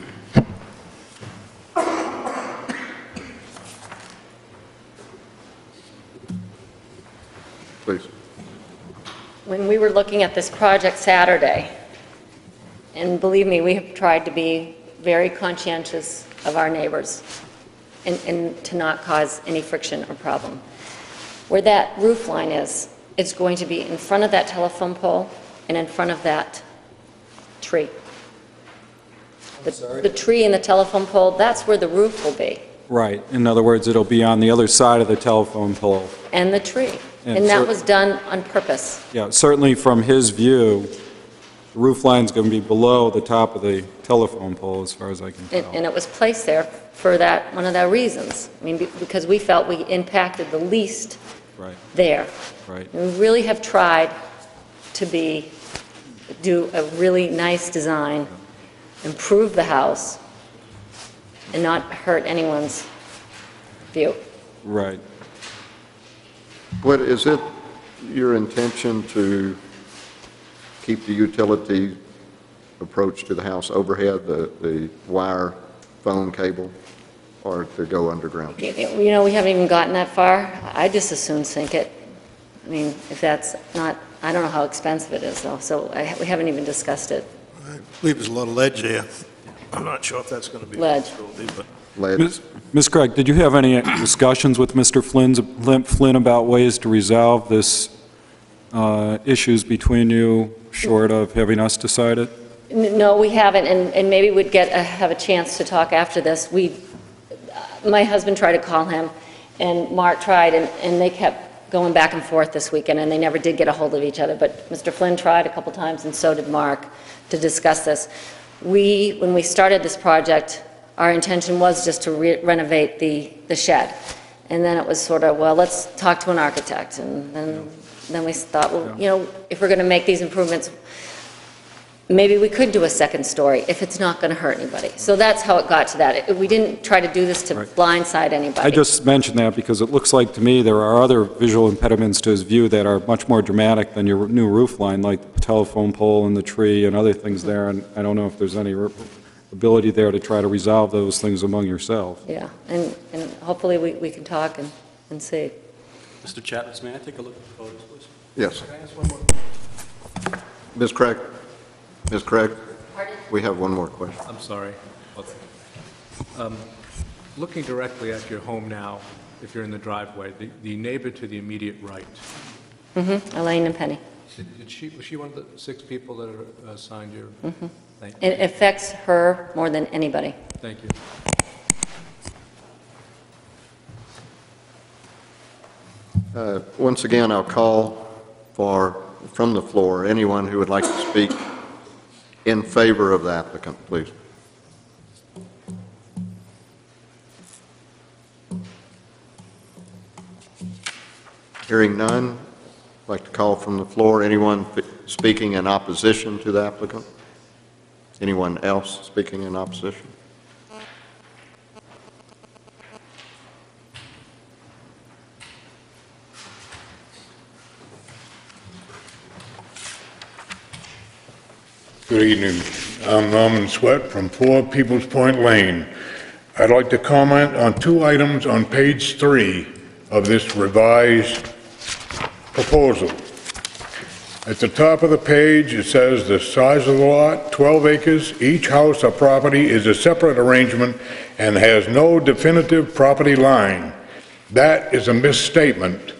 Please. When we were looking at this project Saturday, and believe me, we have tried to be very conscientious of our neighbors and to not cause any friction or problem. Where that roof line is, it's going to be in front of that telephone pole and in front of that tree. The tree and the telephone pole, that's where the roof will be, Right. In other words, it'll be on the other side of the telephone pole. and the tree. And And that so- was done on purpose. Yeah, certainly from his view, the roof line's going to be below the top of the telephone pole, as far as I can And tell. and it was placed there for that, one of the reasons. I mean, because we felt we impacted the least Right, there. right. And we really have tried to do a really nice design, improve the house, and not hurt anyone's view. Right. What, is it your intention to keep the utility approach to the house overhead, the wire phone cable, or to go underground? You know, we haven't even gotten that far. I just as soon sink it. I mean, if that's not, I don't know how expensive it is, though, so we haven't even discussed it. I believe there's a lot of ledge there. I'm not sure if that's going to be a Ledge. possibility, but Lead? Ms. Craig, did you have any discussions with Mr. Flynn about ways to resolve this issues between you, short of having us decide it? No, we haven't, and maybe we'd have a chance to talk after this. My husband tried to call him, and Mark tried, and they kept going back and forth this weekend, and they never did get a hold of each other. But Mr. Flynn tried a couple times, and so did Mark, to discuss this. When we started this project, our intention was just to renovate the shed. And then it was sort of, well, let's talk to an architect. And then we thought, well, you know, if we're going to make these improvements, maybe we could do a second story if it's not going to hurt anybody. So that's how it got to that. We didn't try to do this to Right. blindside anybody. I just mentioned that because it looks like to me there are other visual impediments to his view that are much more dramatic than your new roof line, like the telephone pole and the tree and other things there, and I don't know if there's any ability there to try to resolve those things among yourself. Yeah, and hopefully we can talk and see. Mr. Chapman, may I take a look at the photos, please? Yes. Can I ask one more? Ms. Craig? Ms. Craig? We have one more question. I'm sorry. Looking directly at your home now, if you're in the driveway, the neighbor to the immediate right, Elaine and Penny. was she one of the 6 people that are assigned your? Thank you. It affects her more than anybody. Thank you. Once again, I'll call from the floor, anyone who would like to speak in favor of the applicant, please. Hearing none, I'd like to call from the floor, anyone speaking in opposition to the applicant? Anyone else speaking in opposition? Good evening. I'm Norman Sweat from 4 People's Point Lane. I'd like to comment on 2 items on page 3 of this revised proposal. At the top of the page, it says the size of the lot, 12 acres. Each house or property is a separate arrangement and has no definitive property line. That is a misstatement.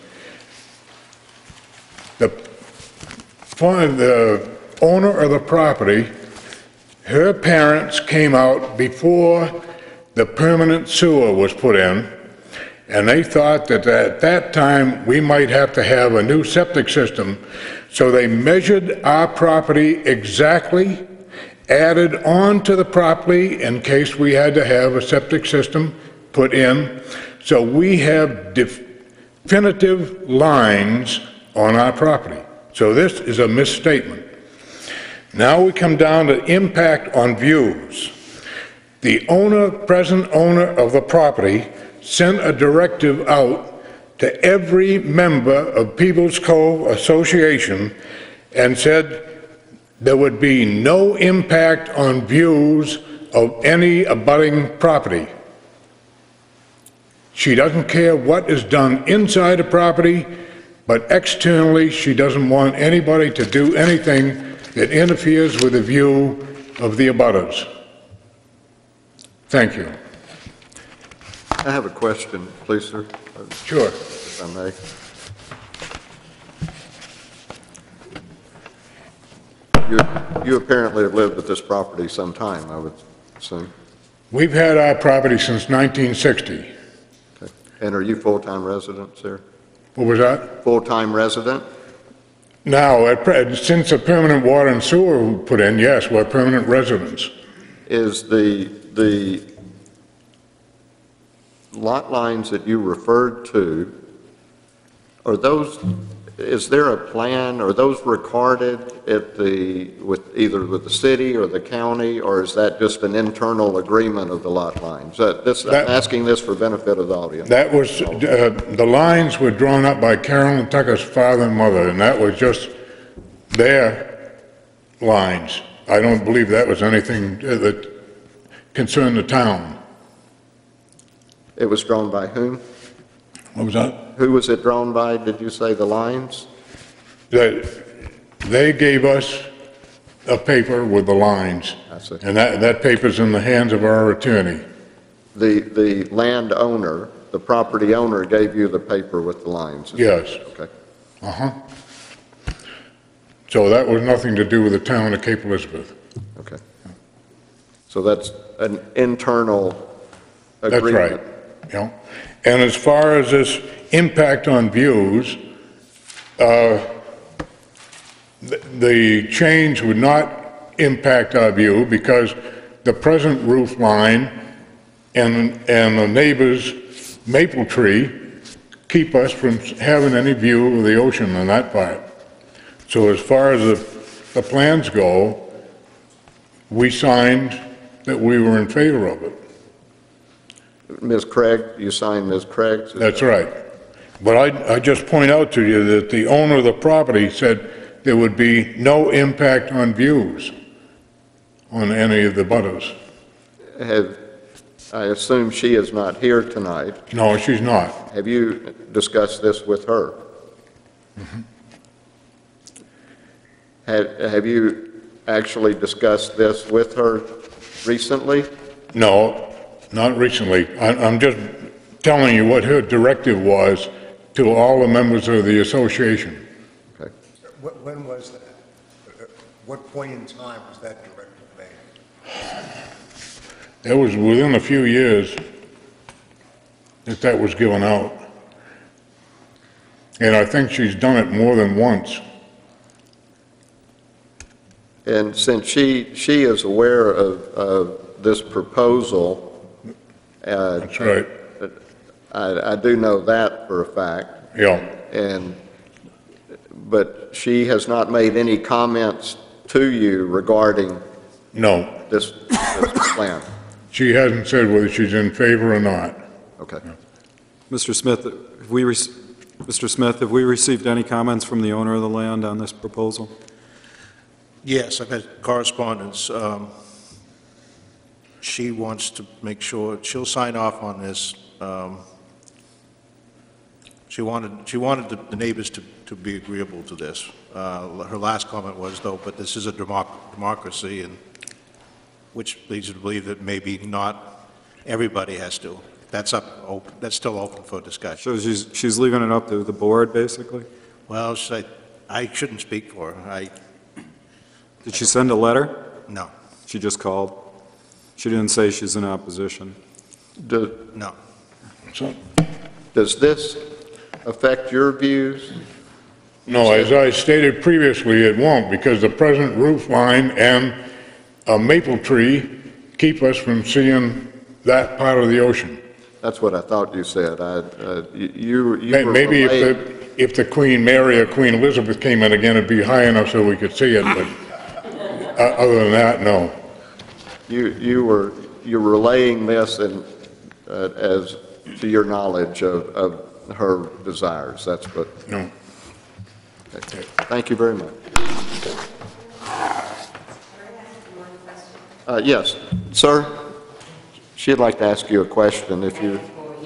The owner of the property, her parents came out before the permanent sewer was put in, and they thought that at that time we might have to have a new septic system, so they measured our property exactly, added on to the property in case we had to have a septic system put in, so we have definitive lines on our property. So this is a misstatement. Now we come down to impact on views. The present owner of the property sent a directive out to every member of People's Cove Association and said there would be no impact on views of any abutting property. She doesn't care what is done inside the property, but externally she doesn't want anybody to do anything that interferes with the view of the abutters. Thank you. I have a question, please, sir. Sure. If I may. You apparently have lived at this property some time, I would assume. We've had our property since 1960. Okay. And are you full-time resident, sir? What was that? Full-time resident? Now, since the permanent water and sewer were put in, yes, we're permanent residents. Is the lot lines that you referred to, is there a plan, are those recorded at either with the city or the county, or is that just an internal agreement of the lot lines? I'm asking this for benefit of the audience. That was, the lines were drawn up by Carolyn Tucker's father and mother, and that was just their lines. I don't believe that was anything that concerned the town. It was drawn by whom? What was that? Who was it drawn by, did you say, the lines? They gave us a paper with the lines. I see. And that paper's in the hands of our attorney. The landowner, the property owner gave you the paper with the lines? Yes. Okay. Uh-huh. So that was nothing to do with the town of Cape Elizabeth. Okay. So that's an internal agreement? That's right. Yeah. And as far as this impact on views, the change would not impact our view because the present roof line and the neighbor's maple tree keep us from having any view of the ocean on that part. So as far as the plans go, we signed that we were in favor of it. Ms. Craig, you signed Ms. Craig's? That's right. But I just point out to you that the owner of the property said there would be no impact on views on any of the butters. I assume she is not here tonight. No, she's not. Have you discussed this with her? Have you actually discussed this with her recently? No, not recently. I'm just telling you what her directive was to all the members of the association. Okay. When was that? At what point in time was that directive made? It was within a few years that was given out. And I think she's done it more than once. And since she is aware of this proposal, That's right. I do know that for a fact. Yeah. But she has not made any comments to you regarding No, this plan. she hasn't said whether she's in favor or not. Okay. Mr. Smith, have we received any comments from the owner of the land on this proposal? Yes, I've had correspondence. She wants to make sure, she'll sign off on this. She wanted the neighbors to be agreeable to this. Her last comment was, though, but this is a democracy, and which leads you to believe that maybe not everybody has to. That's still open for discussion. So she's leaving it up to the board, basically? Well, I shouldn't speak for her. Did she send a letter? No. She just called? She didn't say she's in opposition? No. So, Does this affect your views? no, as I stated previously, it won't, because the present roof line and a maple tree keep us from seeing that part of the ocean. That's what I thought you said. You were Maybe relaying- if the Queen Mary or Queen Elizabeth came in again, it'd be high enough so we could see it, but other than that, no. You're relaying this as to your knowledge of her desires. That's what. No. Okay. Thank you very much. Yes, sir. She'd like to ask you a question if you.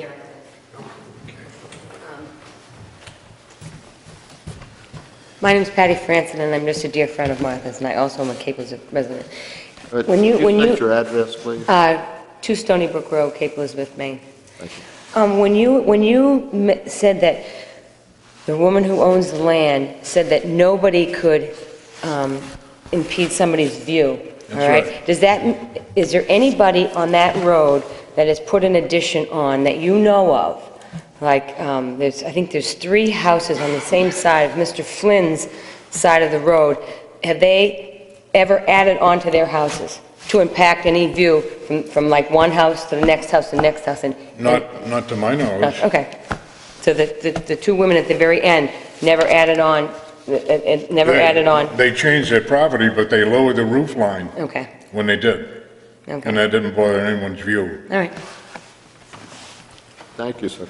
My name's Patty Franson, and I'm just a dear friend of Martha's, and I also am a Cape Elizabeth resident. Could you state your address, please? 2 Stony Brook Road, Cape Elizabeth, Maine. Thank you. When you said that the woman who owns the land said that nobody could impede somebody's view, all right? right. Is there anybody on that road that has put an addition on that you know of? Like, I think there's 3 houses on the same side of Mr. Flynn's side of the road. Have they ever added on to their houses to impact any view from like one house to the next house to the next house? Not to my knowledge. Okay. So the 2 women at the very end never added on, They changed their property, but they lowered the roof line Okay, when they did. okay. And that didn't bother anyone's view. All right. Thank you, sir.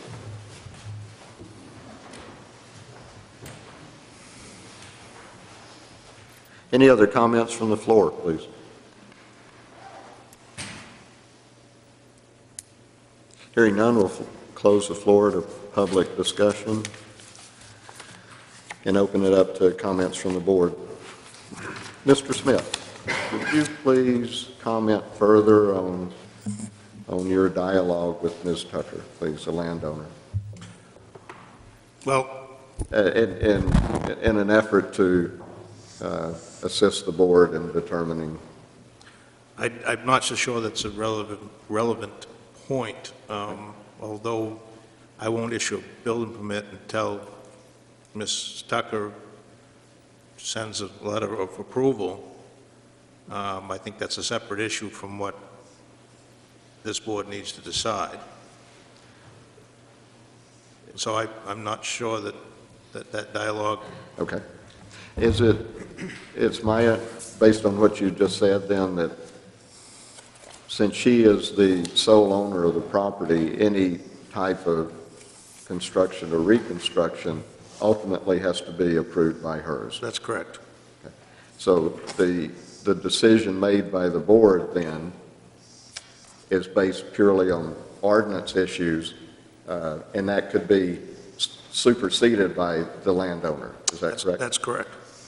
Any other comments from the floor, please? Hearing none, we'll close the floor to public discussion and open it up to comments from the board. Mr. Smith, would you please comment further on your dialogue with Ms. Tucker, please, the landowner, Well, in an effort to assist the board in determining? I'm not so sure that's a relevant point, although I won't issue a building permit until Ms. Tucker sends a letter of approval. I think that's a separate issue from what this board needs to decide. So I'm not sure that dialogue. Okay. It's my, based on what you just said then, that since she is the sole owner of the property, any type of construction or reconstruction ultimately has to be approved by hers. That's correct. Okay. So the decision made by the board then is based purely on ordinance issues, and that could be superseded by the landowner. Is that correct? That's correct.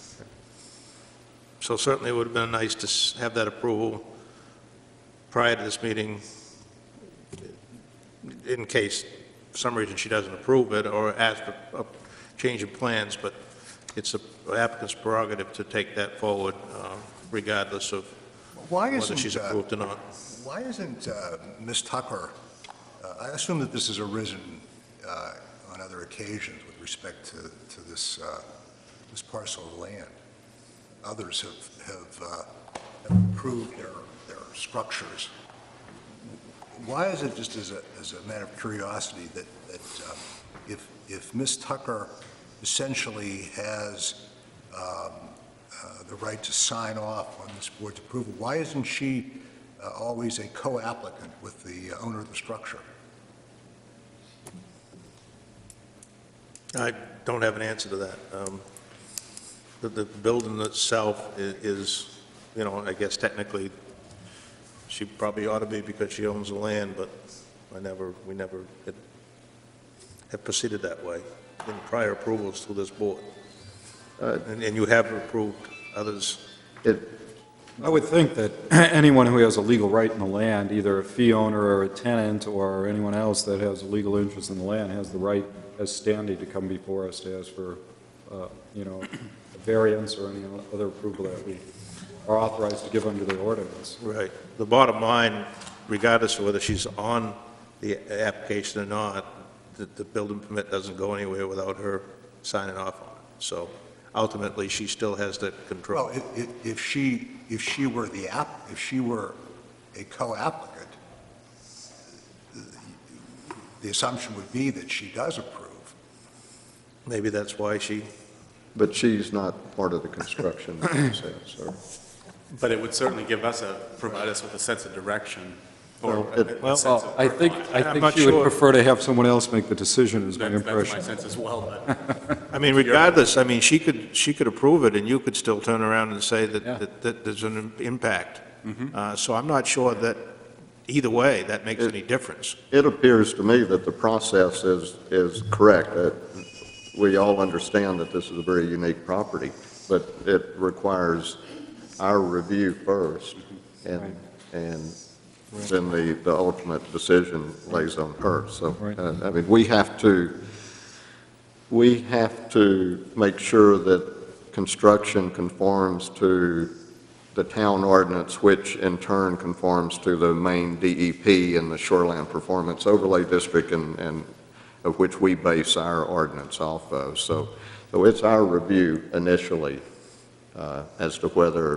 So certainly it would have been nice to have that approval prior to this meeting, in case for some reason she doesn't approve it or ask for a change of plans, but it's the applicant's prerogative to take that forward regardless of whether she's approved or not. Why isn't Ms. Tucker, I assume that this has arisen on other occasions with respect to this parcel of land. Others have approved their structures. Why is it, just as a matter of curiosity, that if Ms. Tucker essentially has the right to sign off on this board's approval, why isn't she always a co-applicant with the owner of the structure? I don't have an answer to that. The building itself is, you know, I guess technically she probably ought to be because she owns the land, but we never have proceeded that way in prior approvals through this board. And you have approved others. I would think that anyone who has a legal right in the land, either a fee owner or a tenant or anyone else that has a legal interest in the land, has the right, as standing, to come before us to ask for, you know, a variance or any other approval that we are authorized to give under the ordinance. Right. The bottom line, regardless of whether she's on the application or not, the building permit doesn't go anywhere without her signing off on it. So ultimately, she still has the control. Well, if she were a co-applicant, the assumption would be that she does approve. Maybe that's why she... But she's not part of the construction process, so. But it would certainly provide us with a sense of direction. Or Well, I think not she would sure. prefer to have someone else make the decision, is my That's my impression. sense as well, but I mean, regardless, I mean, she could approve it, and you could still turn around and say that there's an impact. So I'm not sure that either way that makes any difference. It appears to me that the process is correct. We all understand that this is a very unique property, but it requires our review first, and then the ultimate decision lays on her. So, I mean, we have to make sure that construction conforms to the town ordinance, which in turn conforms to the main DEP and the Shoreland Performance Overlay District, and of which we base our ordinance off of. So it's our review initially as to whether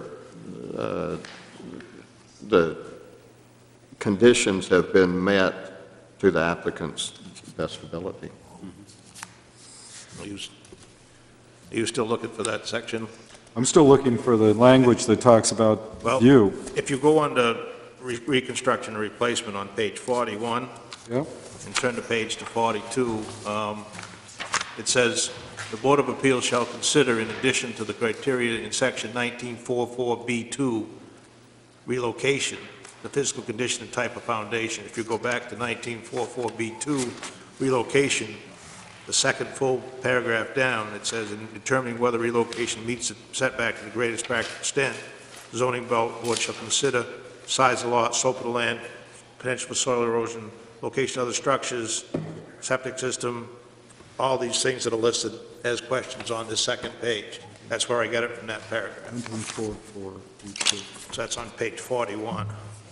the conditions have been met to the applicant's best ability. Are you still looking for that section? I'm still looking for the language that talks about Well, you. if you go under reconstruction and replacement on page 41, Yep. and turn the page to 42, it says, "The Board of Appeals shall consider, in addition to the criteria in section 1944B2, relocation, the physical condition and type of foundation." If you go back to 1944B2, relocation, the second full paragraph down, it says, "In determining whether relocation meets the setback to the greatest practical extent, the zoning board shall consider size of lot, slope of the land, potential for soil erosion, location of other structures, septic system," all these things that are listed as questions on this second page. That's where I got it from that paragraph. 1944. So that's on page 41.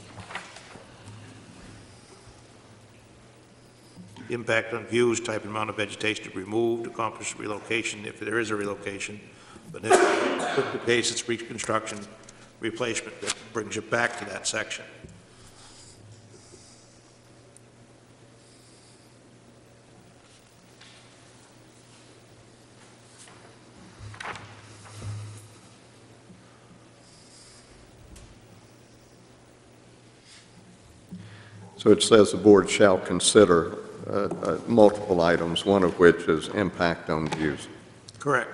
Impact on views, type and amount of vegetation to be removed, accomplish relocation if there is a relocation. But in the case it's reconstruction, replacement, that brings you back to that section. So it says the board shall consider multiple items, one of which is impact on views. Correct.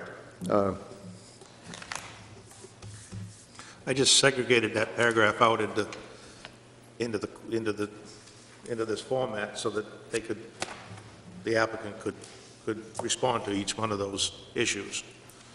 I just segregated that paragraph out into into this format so that the applicant could respond to each one of those issues.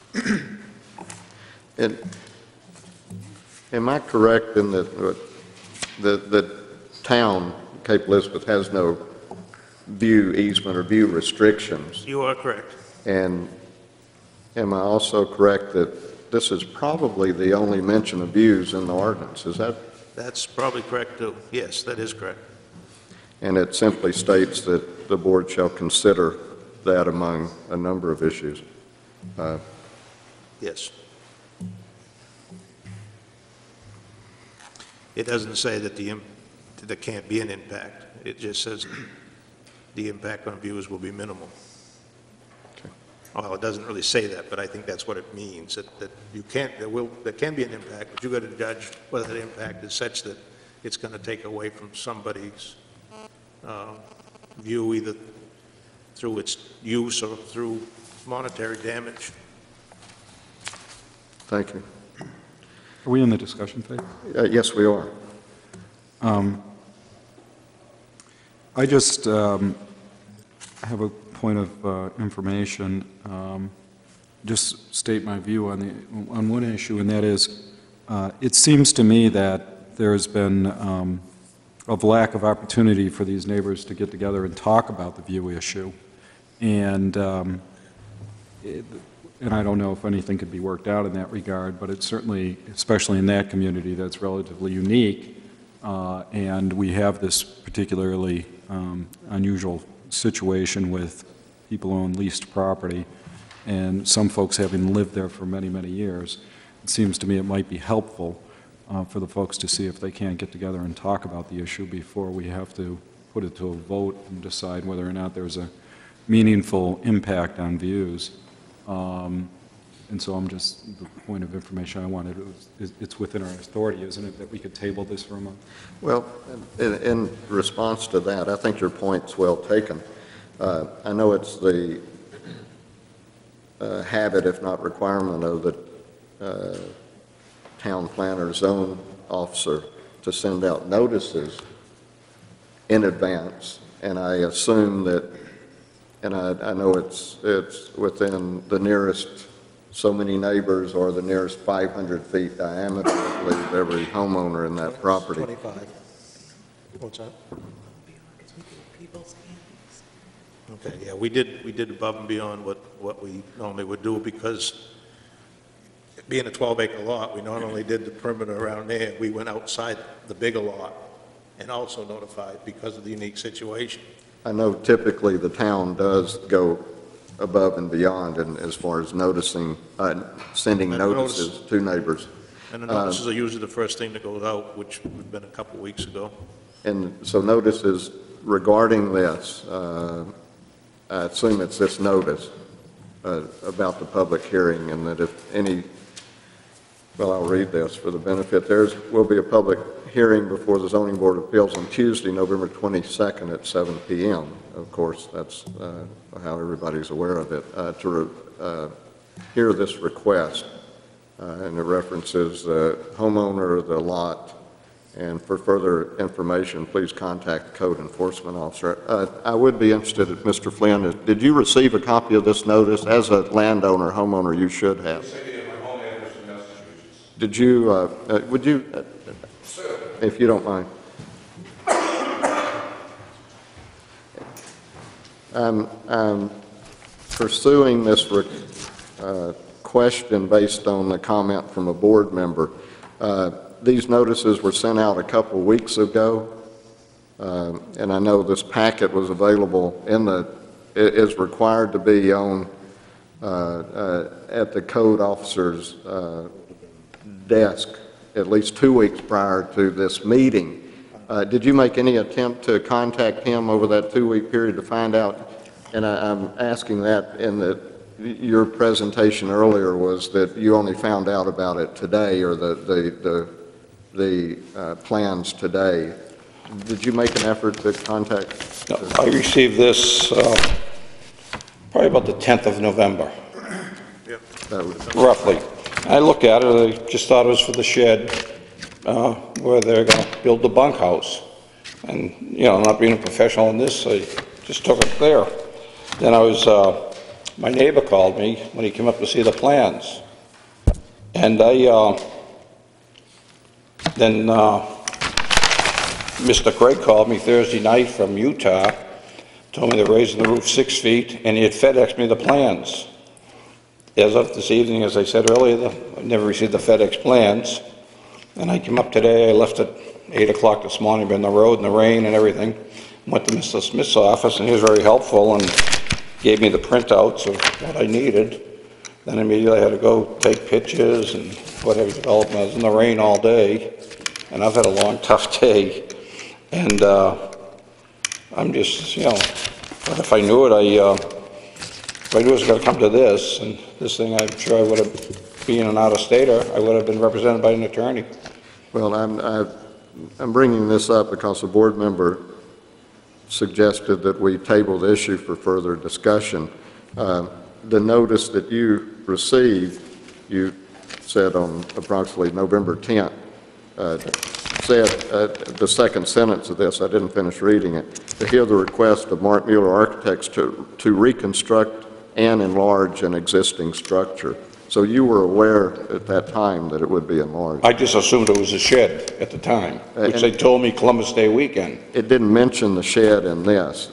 And am I correct in that the town, Cape Elizabeth, has no view easement or view restrictions? You are correct. And am I also correct that this is probably the only mention of views in the ordinance? Is that? That's probably correct, too. Yes, that is correct. And it simply states that the board shall consider that among a number of issues. Yes. It doesn't say that there can't be an impact. It just says the impact on views will be minimal. Okay. Well, it doesn't really say that, but I think that's what it means, that you can't, there can be an impact, but you've got to judge whether the impact is such that it's going to take away from somebody's view, either through its use or through monetary damage. Thank you. Are we in the discussion phase? Yes, we are. I just have a point of information, just state my view on one issue, and that is, it seems to me that there's been a lack of opportunity for these neighbors to get together and talk about the view issue, and I don't know if anything could be worked out in that regard, but it's certainly, especially in that community, that's relatively unique, and we have this particularly unusual situation with people who own leased property, and some folks having lived there for many, many years. It seems to me it might be helpful for the folks to see if they can't get together and talk about the issue before we have to put it to a vote and decide whether or not there's a meaningful impact on views. And so I'm just, the point of information I wanted, it's within our authority, isn't it, that we could table this for a month? Well, in response to that, I think your point's well taken. I know it's the habit, if not requirement, of the town planner zone officer to send out notices in advance, and I assume that, and I know it's within the nearest so many neighbors or the nearest 500 feet diameter, I believe, every homeowner in that property. 25. What's that? Okay, yeah, we did above and beyond what we normally would do, because being a 12-acre lot, we not only did the perimeter around there, we went outside the bigger lot and also notified because of the unique situation. I know typically the town does go above and beyond and as far as noticing, sending notices to neighbors. And the notices are usually the first thing that goes out, which would have been a couple weeks ago. And so notices regarding this, I assume it's this notice about the public hearing, and that if any, well, I'll read this for the benefit. There will be a public hearing before the Zoning Board of Appeals on Tuesday, November 22nd at 7 p.m. Of course, that's how everybody's aware of it, to hear this request. And it references the homeowner of the lot. And for further information, please contact the code enforcement officer. I would be interested, Mr. Flynn, did you receive a copy of this notice? As a landowner, homeowner, you should have. Yes, I did. My home address in Massachusetts. Did you, would you, if you don't mind. I'm pursuing this question based on the comment from a board member. These notices were sent out a couple weeks ago, and I know this packet was available is required to be on, at the code officer's desk at least 2 weeks prior to this meeting. Did you make any attempt to contact him over that 2-week period to find out? And I'm asking that in that your presentation earlier was that you only found out about it today, or the plans today. Did you make an effort to contact? No, I received this probably about the 10th of November, Yep. roughly. I looked at it, I just thought it was for the shed. where they're going to build the bunkhouse. And, you know, not being a professional in this, I just took it there. Then my neighbor called me when he came up to see the plans. And then Mr. Craig called me Thursday night from Utah, told me they're raising the roof 6 feet, and he had FedExed me the plans. As of this evening, as I said earlier, I never received the FedEx plans. And I came up today, I left at 8 o'clock this morning, been on the road in the rain and everything. Went to Mr. Smith's office, and he was very helpful and gave me the printouts of what I needed. Then immediately I had to go take pictures and whatever development. I was in the rain all day, and I've had a long, tough day. And I'm just, you know, but if I knew it, if I knew it was going to come to this, and this thing, I'm sure I would have, being an out-of-stater, I would have been represented by an attorney. Well, I'm bringing this up because a board member suggested that we table the issue for further discussion. The notice that you received, you said on approximately November 10th, said the second sentence of this, I didn't finish reading it, to hear the request of Mark Mueller Architects to reconstruct and enlarge an existing structure. So you were aware at that time that it would be enlarged? I just assumed it was a shed at the time, which they told me Columbus Day weekend. It didn't mention the shed in this.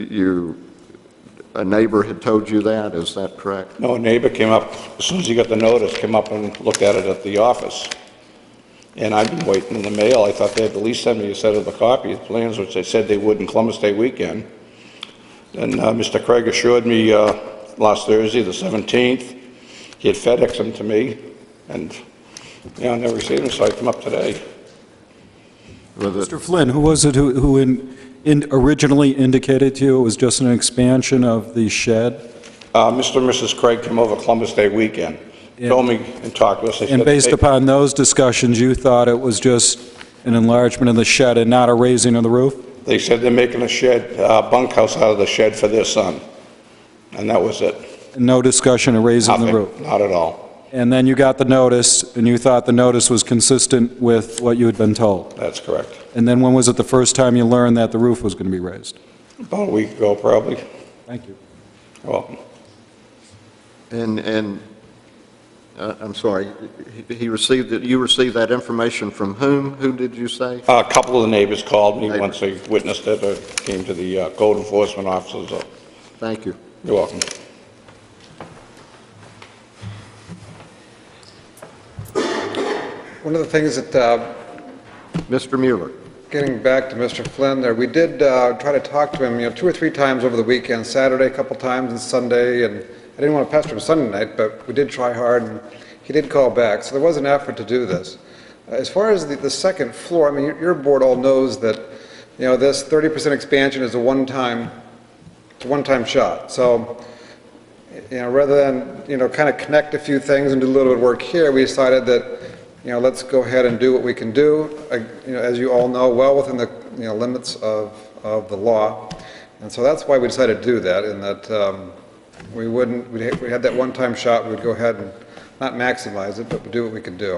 A neighbor had told you that, is that correct? No, a neighbor came up, as soon as he got the notice, came up and looked at it at the office. And I've been waiting in the mail. I thought they'd at least send me a set of the copy of the plans, which they said they would in Columbus Day weekend. And Mr. Craig assured me last Thursday, the 17th, he had FedExed them to me, and, you know, I never received them, so I come up today. Mr. Flynn, who was it who originally indicated to you it was just an expansion of the shed? Mr. and Mrs. Craig came over Columbus Day weekend, told me and talked to us. And based upon those discussions, you thought it was just an enlargement of the shed and not a raising of the roof? They said they're making a shed, bunkhouse out of the shed for their son, and that was it. No discussion of raising the roof? Not at all. And then you got the notice, and you thought the notice was consistent with what you had been told? That's correct. And then when was it the first time you learned that the roof was going to be raised? About a week ago, probably. Thank you. You're welcome. And I'm sorry, you received that information from whom? Who did you say? A couple of the neighbors called me once they witnessed it or came to the code enforcement officers. Thank you. You're welcome. One of the things that, Mr. Mueller. getting back to Mr. Flynn there, we did try to talk to him, 2 or 3 times over the weekend, Saturday a couple times and Sunday, and I didn't want to pester him Sunday night, but we did try hard, and he did call back, so there was an effort to do this. As far as the second floor, I mean, your board all knows that, this 30% expansion is a one-time shot. So, rather than, kind of connect a few things and do a little bit of work here, we decided that, let's go ahead and do what we can do, as you all know, well within the, limits of the law. And so that's why we decided to do that, in that we had that one-time shot, we'd go ahead and not maximize it, but we'd do what we could do.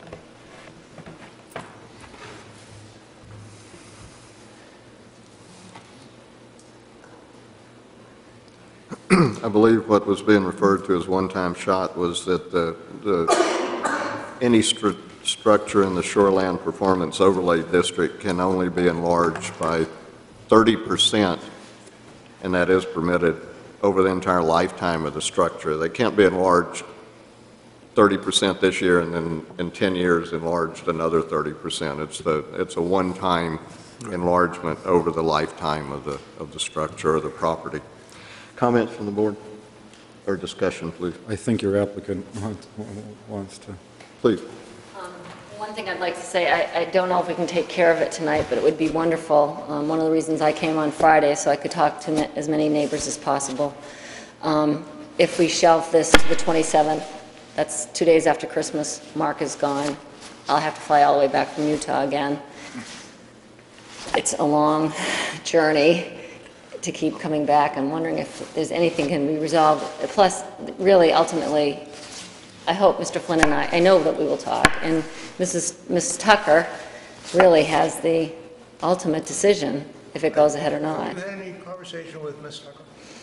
I believe what was being referred to as one-time shot was that any structure in the Shoreland Performance Overlay District can only be enlarged by 30%, and that is permitted over the entire lifetime of the structure. They can't be enlarged 30% this year and then in 10 years enlarged another 30%. It's a one-time enlargement over the lifetime of the structure or the property. Comments from the board or discussion, please? I think your applicant wants to. Please. One thing I'd like to say, I don't know if we can take care of it tonight, but it would be wonderful. One of the reasons I came on Friday, so I could talk to as many neighbors as possible. If we shelve this to the 27th, that's 2 days after Christmas, Mark is gone. I'll have to fly all the way back from Utah again. It's a long journey to keep coming back. I'm wondering if there's anything can be resolved. Plus, really, ultimately, I hope Mr. Flynn and I know that we will talk, and Mrs. Tucker really has the ultimate decision if it goes ahead or not. Have you had any conversation with Ms. Tucker?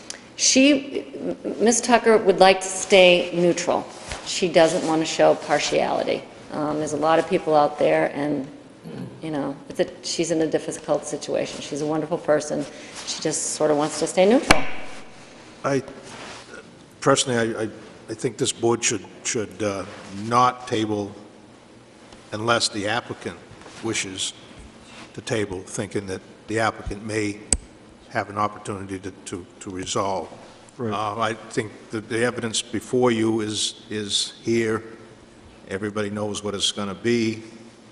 Ms. Tucker would like to stay neutral. She doesn't want to show partiality. There's a lot of people out there, and, you know, she's in a difficult situation. She's a wonderful person. She just sort of wants to stay neutral. Personally, I think this board should not table unless the applicant wishes to table, thinking that the applicant may have an opportunity to resolve. Right. I think that the evidence before you is here. Everybody knows what it's going to be.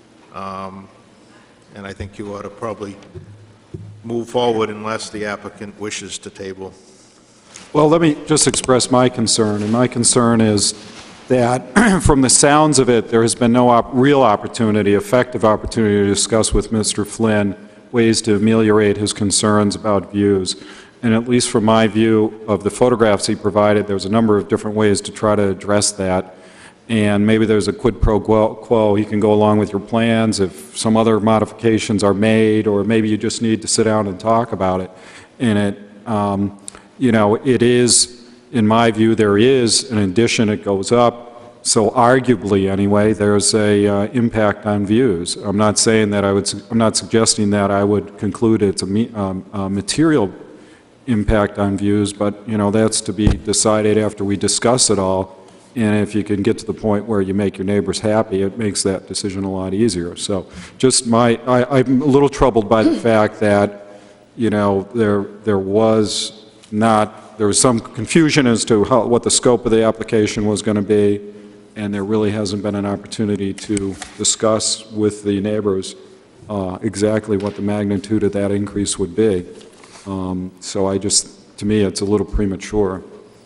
And I think you ought to probably move forward unless the applicant wishes to table. Well, let me just express my concern, and my concern is that from the sounds of it, there has been no real opportunity, effective opportunity to discuss with Mr. Flynn ways to ameliorate his concerns about views. And at least from my view of the photographs he provided, there's a number of different ways to try to address that. And maybe there's a quid pro quo, you can go along with your plans if some other modifications are made, or maybe you just need to sit down and talk about it. And it, you know, it is, in my view, there is an addition, it goes up, so arguably anyway, there's a impact on views. I'm not saying that I'm not suggesting that I would conclude it's a material impact on views, but, you know, that's to be decided after we discuss it all. And if you can get to the point where you make your neighbors happy, it makes that decision a lot easier. So just I'm a little troubled by the fact that, you know, there was some confusion as to what the scope of the application was going to be, and there really hasn't been an opportunity to discuss with the neighbors exactly what the magnitude of that increase would be. So to me, it's a little premature.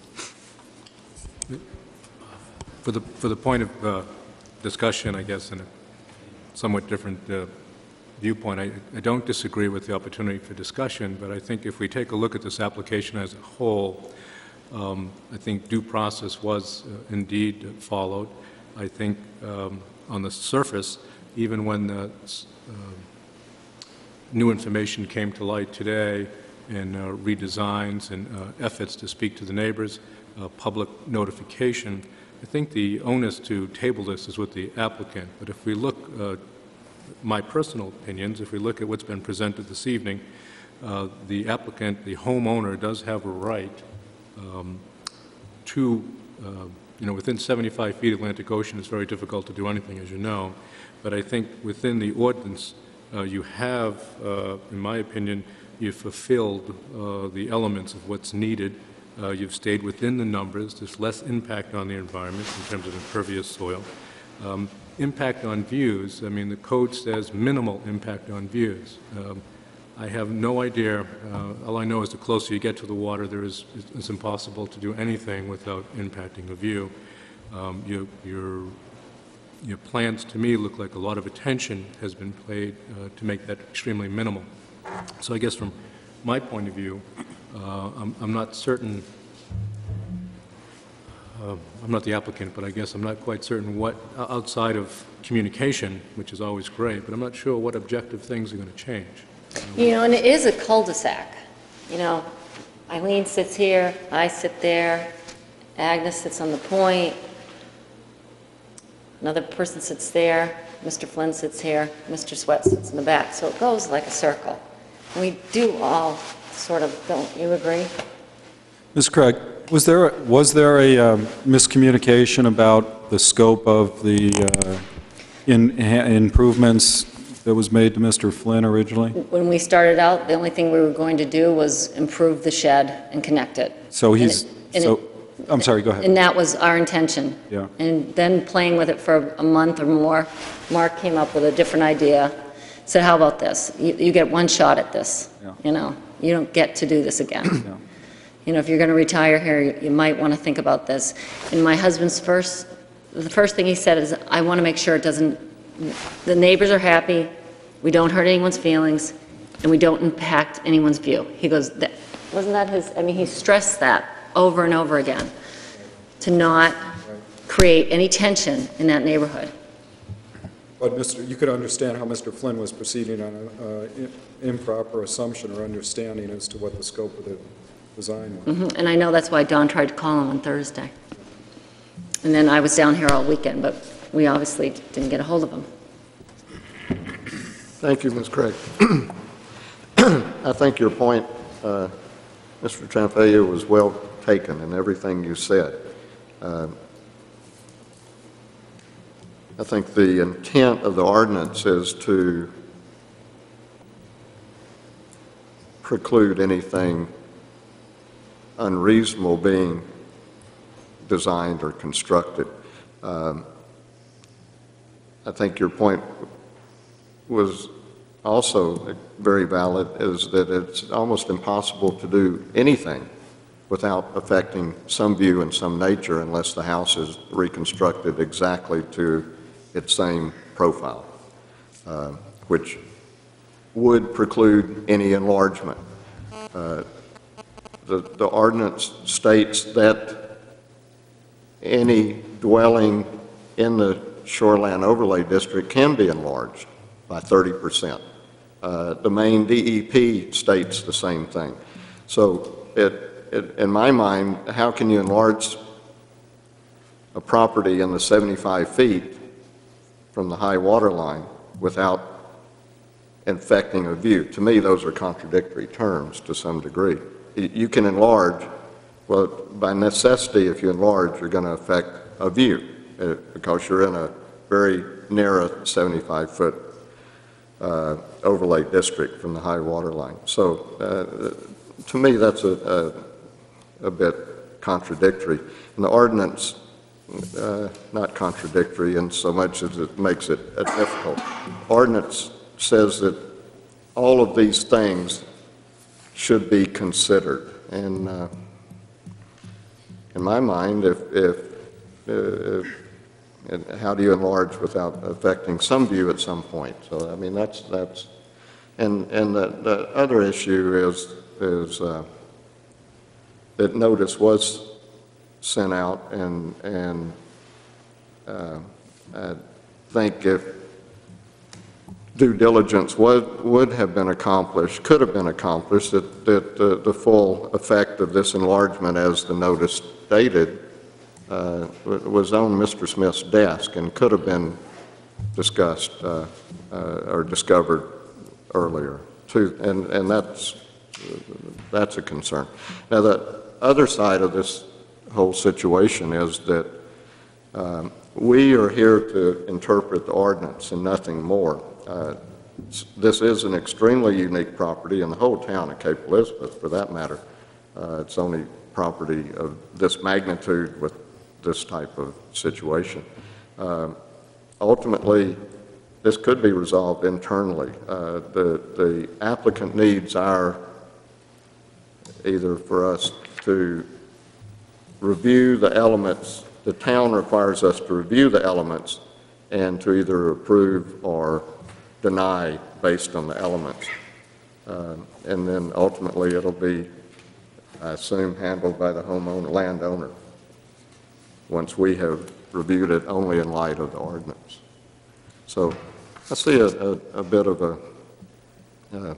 For the point of discussion, I guess, in a somewhat different viewpoint, I don't disagree with the opportunity for discussion, but I think if we take a look at this application as a whole, I think due process was indeed followed. I think on the surface, even when the new information came to light today and redesigns and efforts to speak to the neighbors, public notification, I think the onus to table this is with the applicant. But if we look, my personal opinions, if we look at what's been presented this evening, the applicant, the homeowner, does have a right to, you know, within 75 feet of Atlantic Ocean, it's very difficult to do anything, as you know. But I think within the ordinance, you have, in my opinion, you've fulfilled the elements of what's needed. You've stayed within the numbers. There's less impact on the environment in terms of impervious soil. Impact on views, I mean, the code says minimal impact on views. I have no idea. All I know is the closer you get to the water, it's impossible to do anything without impacting the view. Your plans, to me, look like a lot of attention has been paid to make that extremely minimal. So I guess from my point of view, I'm not certain, I'm not the applicant, but I guess I'm not quite certain what, outside of communication, which is always great, but I'm not sure what objective things are going to change. You know, and it is a cul-de-sac. You know, Eileen sits here, I sit there, Agnes sits on the point, another person sits there, Mr. Flynn sits here, Mr. Sweat sits in the back. So it goes like a circle. And we do all sort of, don't you agree? Ms. Craig, was there a miscommunication about the scope of the improvements that was made to Mr. Flynn originally? When we started out, the only thing we were going to do was improve the shed and connect it. So I'm sorry, go ahead. And that was our intention. Yeah. And then playing with it for a month or more, Mark came up with a different idea. Said, how about this? You get one shot at this. Yeah. You know, you don't get to do this again. Yeah. You know, if you're going to retire here, you might want to think about this. And my husband's the first thing he said is, I want to make sure the neighbors are happy, we don't hurt anyone's feelings, and we don't impact anyone's view. He goes, wasn't that his, I mean, he stressed that over and over again, to not create any tension in that neighborhood. But you could understand how Mr. Flynn was proceeding on an improper assumption or understanding as to what the scope of the design was. And I know that's why Don tried to call him on Thursday. And then I was down here all weekend, but we obviously didn't get a hold of him. Thank you, Ms. Craig. I think your point, Mr. Trampeia, was well taken in everything you said. I think the intent of the ordinance is to preclude anything unreasonable being designed or constructed. I think your point was also very valid, is that it's almost impossible to do anything without affecting some view and some nature unless the house is reconstructed exactly to its same profile, which would preclude any enlargement. The ordinance states that any dwelling in the shoreline overlay district can be enlarged by 30%. The main DEP states the same thing. So in my mind, how can you enlarge a property in the 75 feet from the high water line without infecting a view? To me, those are contradictory terms to some degree. You can enlarge, well, by necessity, if you enlarge, you're going to affect a view because you're in a very narrow 75-foot overlay district from the high water line. So to me, that's a bit contradictory. And the ordinance, not contradictory in so much as it makes it difficult. Ordinance says that all of these things should be considered. And in my mind, how do you enlarge without affecting some view at some point? So, I mean, that's and the other issue is that notice was sent out, and I think if due diligence would have been accomplished, could have been accomplished, that the full effect of this enlargement, as the notice stated, was on Mr. Smith's desk and could have been discussed or discovered earlier, too, and that's a concern. Now, the other side of this whole situation is that we are here to interpret the ordinance and nothing more. This is an extremely unique property in the whole town of Cape Elizabeth, for that matter. It's only property of this magnitude with this type of situation. Ultimately, this could be resolved internally. The applicant needs our, either for us to review the elements, the town requires us to review the elements and to either approve or deny based on the elements. And then ultimately it'll be, I assume, handled by the homeowner, landowner, once we have reviewed it only in light of the ordinance. So I see a bit of a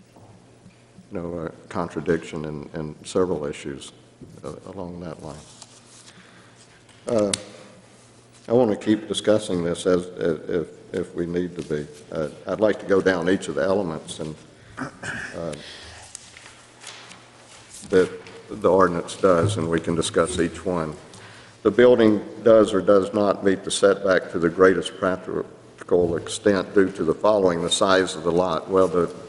contradiction in several issues along that line. I want to keep discussing this as if we need to be. I'd like to go down each of the elements and that the ordinance does, and we can discuss each one. The building does or does not meet the setback to the greatest practical extent due to the following: the size of the lot. Well,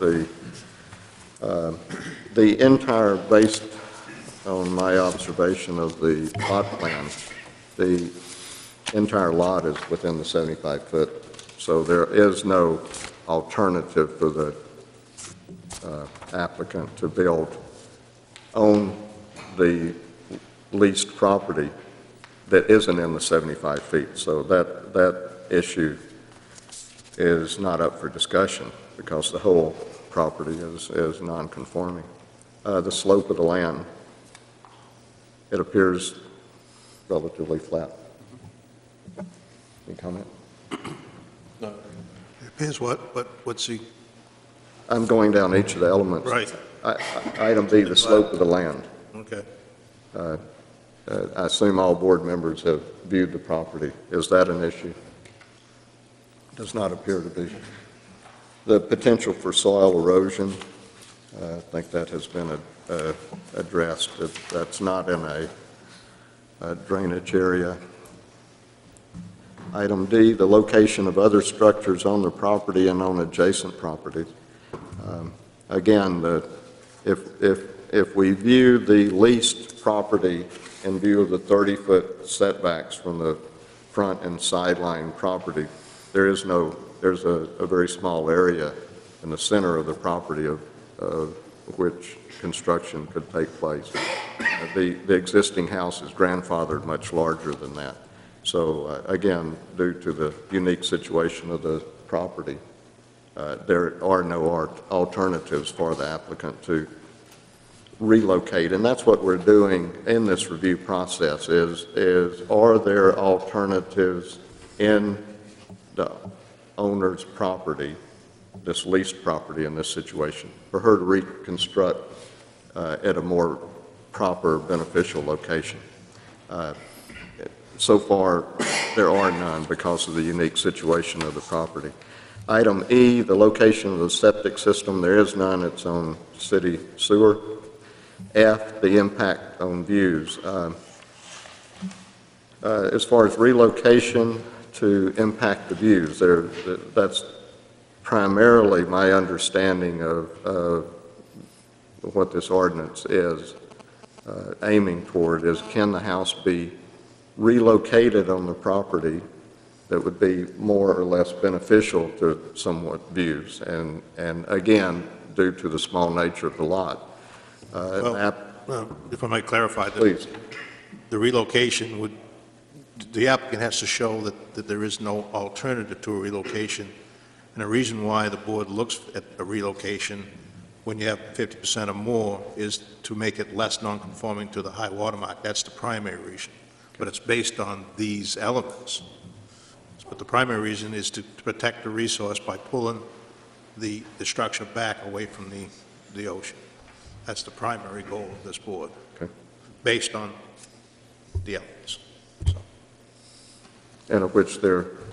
the entire, based on my observation of the lot plan, the entire lot is within the 75-foot, so there is no alternative for the applicant to build on the leased property that isn't in the 75 feet. So that issue is not up for discussion because the whole property is non-conforming. The slope of the land, it appears relatively flat. Any comment? It appears what's the, I'm going down each of the elements. right, Item B, the slope of the land. okay. I assume all board members have viewed the property. Is that an issue? Does not appear to be. The potential for soil erosion, I think that has been addressed. That's not in a drainage area. Item D, the location of other structures on the property and on adjacent properties. Again, if we view the leased property in view of the 30-foot setbacks from the front and sideline property, there's a very small area in the center of the property of which construction could take place. The existing house is grandfathered much larger than that. So again, due to the unique situation of the property, there are no alternatives for the applicant to relocate. And that's what we're doing in this review process is are there alternatives in the owner's property, this leased property in this situation, for her to reconstruct at a more proper, beneficial location. So far, there are none because of the unique situation of the property. Item E, the location of the septic system, there is none. It's on city sewer. F, the impact on views. As far as relocation to impact the views, that's primarily my understanding of what this ordinance is aiming toward is can the house be relocated on the property that would be more or less beneficial to somewhat views, and again, due to the small nature of the lot. If I might clarify, Please. The relocation would, the applicant has to show that there is no alternative to a relocation, and the reason why the board looks at a relocation when you have 50% or more is to make it less non-conforming to the high water mark. That's the primary reason, but it's based on these elements. But the primary reason is to protect the resource by pulling the structure back away from the ocean. That's the primary goal of this board, Okay. based on the elements. And of which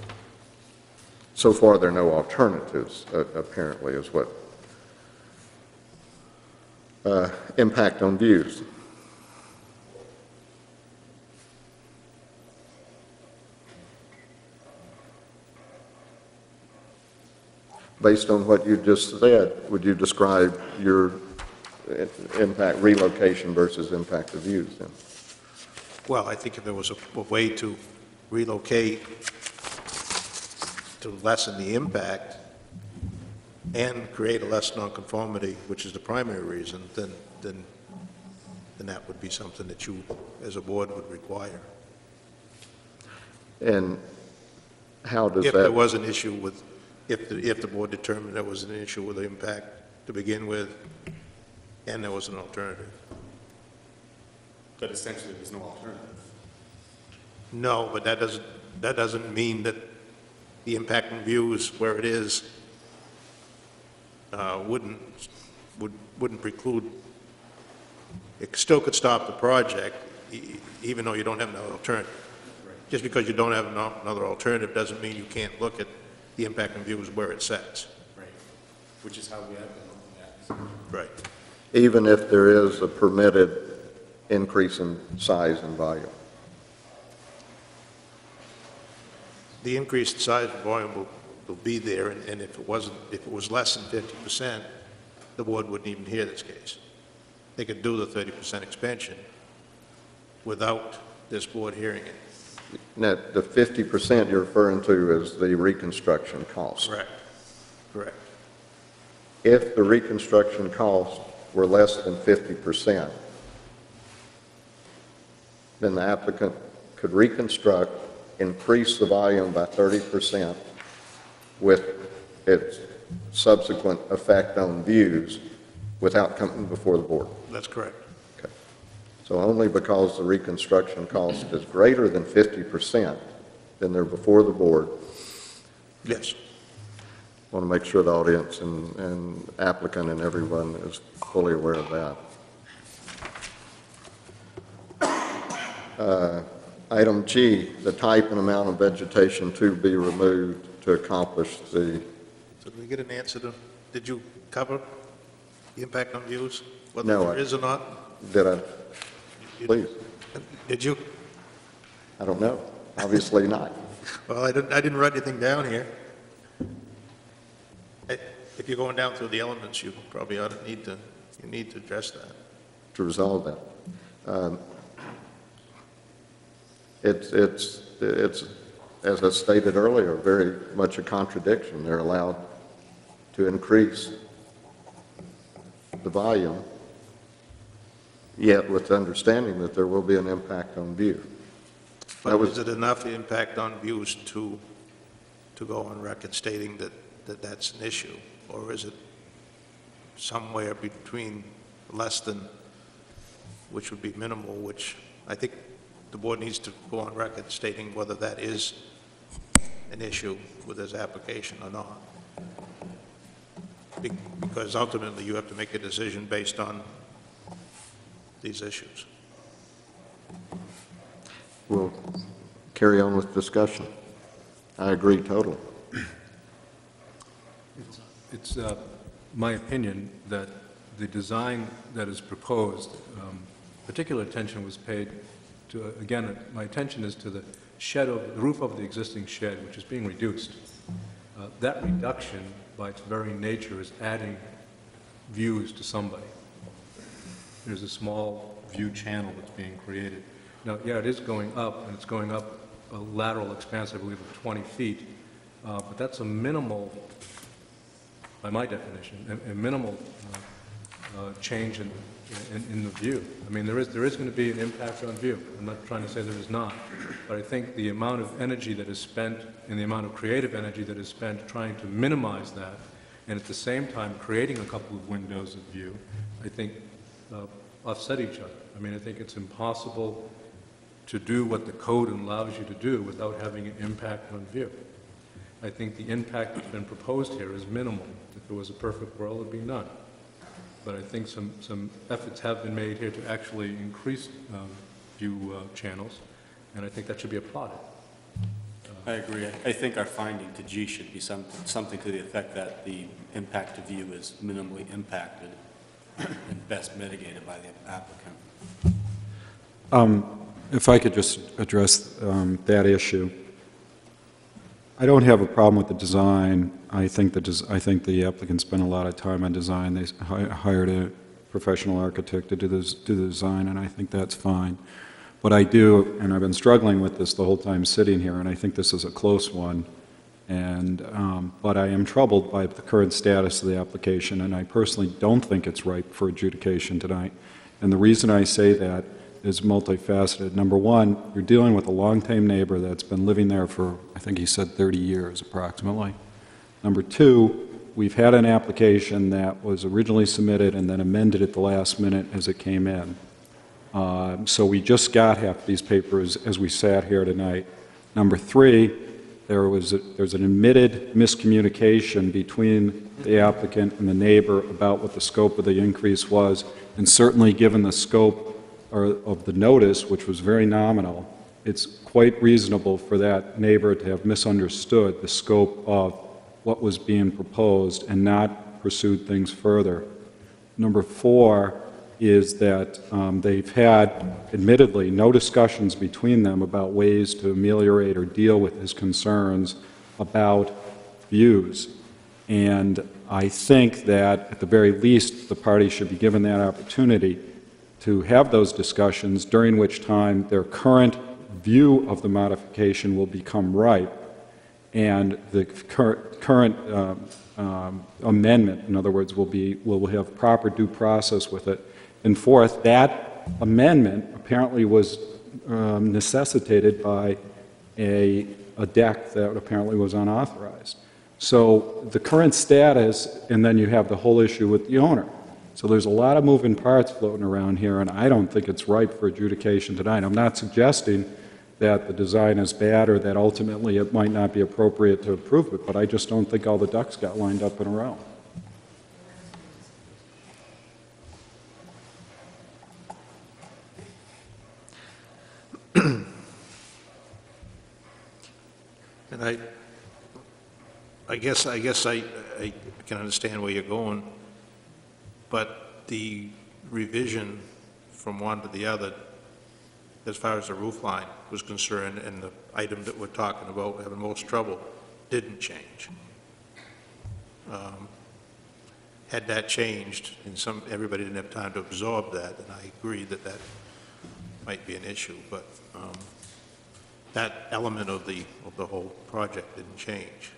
so far there are no alternatives, apparently, is what. Impact on views. Based on what you just said, would you describe your impact relocation versus impact of views then? Well, I think if there was a way to relocate to lessen the impact and create a less nonconformity, which is the primary reason, then that would be something that you, as a board, would require. And how does that? If there was an issue with, if the board determined there was an issue with the impact to begin with, and there was an alternative. But essentially, there's no alternative. No, but that doesn't mean that the impact on views where it is wouldn't preclude. It still could stop the project, even though you don't have another alternative. Right. Just because you don't have another alternative doesn't mean you can't look at the impact on views where it sets. Right. Which is how we have been looking at. Right. Even if there is a permitted increase in size and volume? The increased size and volume will be there, and if it was less than 50%, the board wouldn't even hear this case. They could do the 30% expansion without this board hearing it. Now, the 50% you're referring to is the reconstruction cost. Correct. Correct. If the reconstruction costs were less than 50%, then the applicant could reconstruct, increase the volume by 30% with its subsequent effect on views without coming before the board. That's correct. Okay. So only because the reconstruction cost is greater than 50%, and they're before the board. Yes. Want to make sure the audience and applicant and everyone is fully aware of that. Item G, the type and amount of vegetation to be removed to accomplish the, So did we get an answer to, did you cover the impact on views? No, Whether I- there is or not? did I, please? Did you? I don't know. Obviously not. Well, I didn't write anything down here. If you're going down through the elements, you probably ought to need to address that. To resolve that. It's, as I stated earlier, very much a contradiction. They're allowed to increase the volume, yet with the understanding that there will be an impact on view. But is it enough impact on views to go on record stating that that's an issue? Or is it somewhere between less than, which would be minimal, which I think the board needs to go on record stating whether that is an issue with this application or not. Because ultimately you have to make a decision based on these issues. We'll carry on with discussion. I agree totally. It's my opinion that the design that is proposed, particular attention was paid to, again, my attention is to the shed, the roof of the existing shed, which is being reduced. That reduction, by its very nature, is adding views to somebody. There's a small view channel that's being created. Now, yeah, it is going up, and it's going up a lateral expanse, I believe, of 20 feet, but that's a minimal, by my definition, a minimal change in the view. I mean, there is going to be an impact on view. I'm not trying to say there is not, but I think the amount of energy that is spent and the amount of creative energy that is spent trying to minimize that, and at the same time creating a couple of windows of view, I think offset each other. I mean, I think it's impossible to do what the code allows you to do without having an impact on view. I think the impact that's been proposed here is minimal. If it was a perfect world, it would be none. But I think some efforts have been made here to actually increase view channels, and I think that should be applauded. I agree. I think our finding to G should be something to the effect that the impact to view is minimally impacted and best mitigated by the applicant. If I could just address that issue. I don't have a problem with the design. I think the applicant spent a lot of time on design. They hired a professional architect to do the design, and I think that's fine. But I do, and I've been struggling with this the whole time sitting here, and I think this is a close one. And but I am troubled by the current status of the application, and I personally don't think it's ripe for adjudication tonight. And the reason I say that is multifaceted. Number one, you're dealing with a long-time neighbor that's been living there for, I think he said 30 years approximately. Number two, we've had an application that was originally submitted and then amended at the last minute as it came in. So we just got half these papers as we sat here tonight. Number three, there's an admitted miscommunication between the applicant and the neighbor about what the scope of the increase was, and certainly given the scope of the notice, which was very nominal, it's quite reasonable for that neighbor to have misunderstood the scope of what was being proposed and not pursued things further. Number four is that they've had, admittedly, no discussions between them about ways to ameliorate or deal with his concerns about views. And I think that, at the very least, the party should be given that opportunity to have those discussions, during which time their current view of the modification will become ripe, and the current amendment, in other words, will have proper due process with it. And fourth, that amendment apparently was necessitated by a deck that apparently was unauthorized. So the current status, and then you have the whole issue with the owner. So there's a lot of moving parts floating around here, and I don't think it's ripe for adjudication tonight. I'm not suggesting that the design is bad or that ultimately it might not be appropriate to approve it, but I just don't think all the ducks got lined up in a row. And I guess I can understand where you're going, but the revision from one to the other, as far as the roof line was concerned, and the item that we're talking about having most trouble, didn't change. Had that changed, and everybody didn't have time to absorb that, and I agree that that might be an issue, but that element of the whole project didn't change.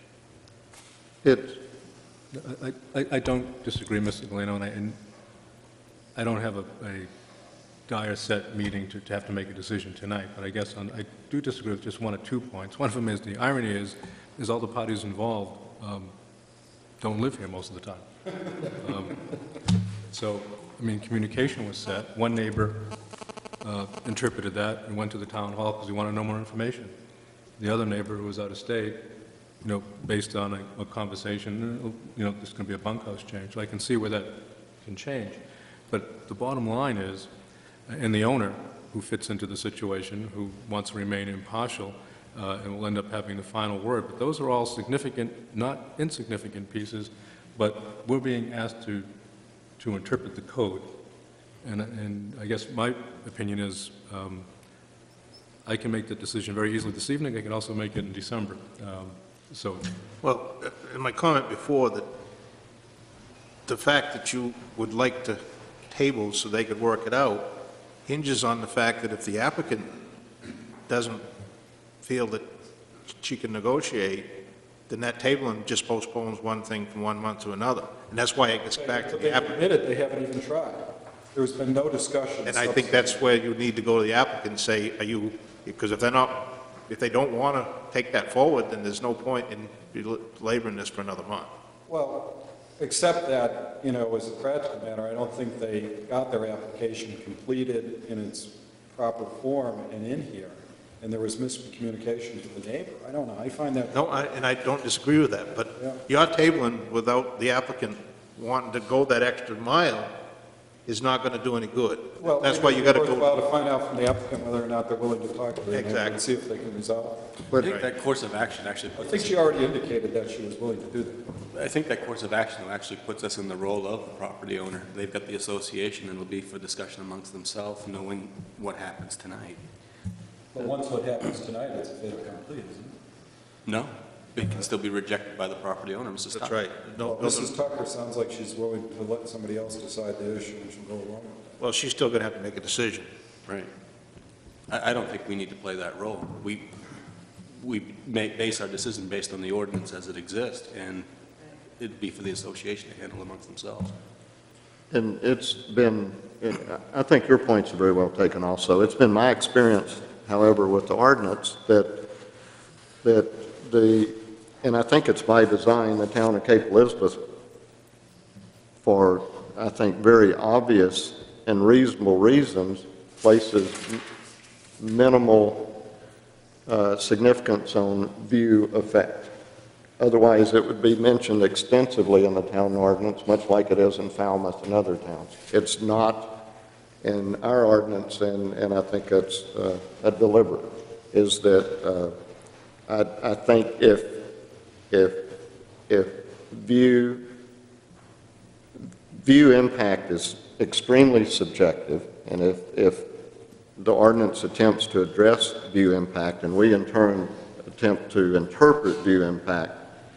I don't disagree, Mr. Galeno, and I don't have a dire set meeting to have to make a decision tonight, but I guess I do disagree with just one or 2 points. One of them is the irony is all the parties involved don't live here most of the time. So, I mean, communication was set. One neighbor interpreted that and went to the town hall because he wanted to know more information. The other neighbor, who was out of state, based on a conversation, there's going to be a bunkhouse change. So I can see where that can change. But the bottom line is, and the owner who fits into the situation, who wants to remain impartial, and will end up having the final word. But those are all significant, not insignificant pieces, but we're being asked to interpret the code. And I guess my opinion is I can make that decision very easily this evening. I can also make it in December. Well, in my comment before, that the fact that you would like to table so they could work it out hinges on the fact that if the applicant doesn't feel that she can negotiate, then that tabling just postpones one thing from 1 month to another. And that's why it gets back to the applicant. They admitted they haven't even tried. There's been no discussion. And I think that's where you need to go to the applicant and say, because if they don't want to take that forward, then there's no point in laboring this for another month. Well, except that, as a practical matter, I don't think they got their application completed in its proper form and in here, and there was miscommunication with the neighbor. I don't know. I find that... No, and I don't disagree with that, but yeah. Your tabling without the applicant wanting to go that extra mile is not going to do any good. Well, that's why you got to go... It's worthwhile to find out from the applicant whether or not they're willing to talk to them and see if they can resolve it. I think that course of action actually I puts think us, she already indicated that she was willing to do that. I think that course of action actually puts us in the role of the property owner. They've got the association, and it'll be for discussion amongst themselves, knowing what happens tonight. But once what happens tonight, it's a fait accompli, isn't it? No, it can still be rejected by the property owner, Mrs. That's Tucker. right. Well, Mrs. Tucker sounds like she's willing to let somebody else decide the issue and she'll go along with it. Well, she's still going to have to make a decision. Right. I don't think we need to play that role. We base our decision based on the ordinance as it exists, and it'd be for the association to handle amongst themselves. And it's been, I think your points are very well taken also. It's been my experience, however, with the ordinance that and I think it's by design, the town of Cape Elizabeth, for, I think, very obvious and reasonable reasons, places minimal significance on view effect. Otherwise, it would be mentioned extensively in the town ordinance, much like it is in Falmouth and other towns. It's not in our ordinance, and I think it's deliberate, is that I think if view impact is extremely subjective, and if the ordinance attempts to address view impact, and we in turn attempt to interpret view impact,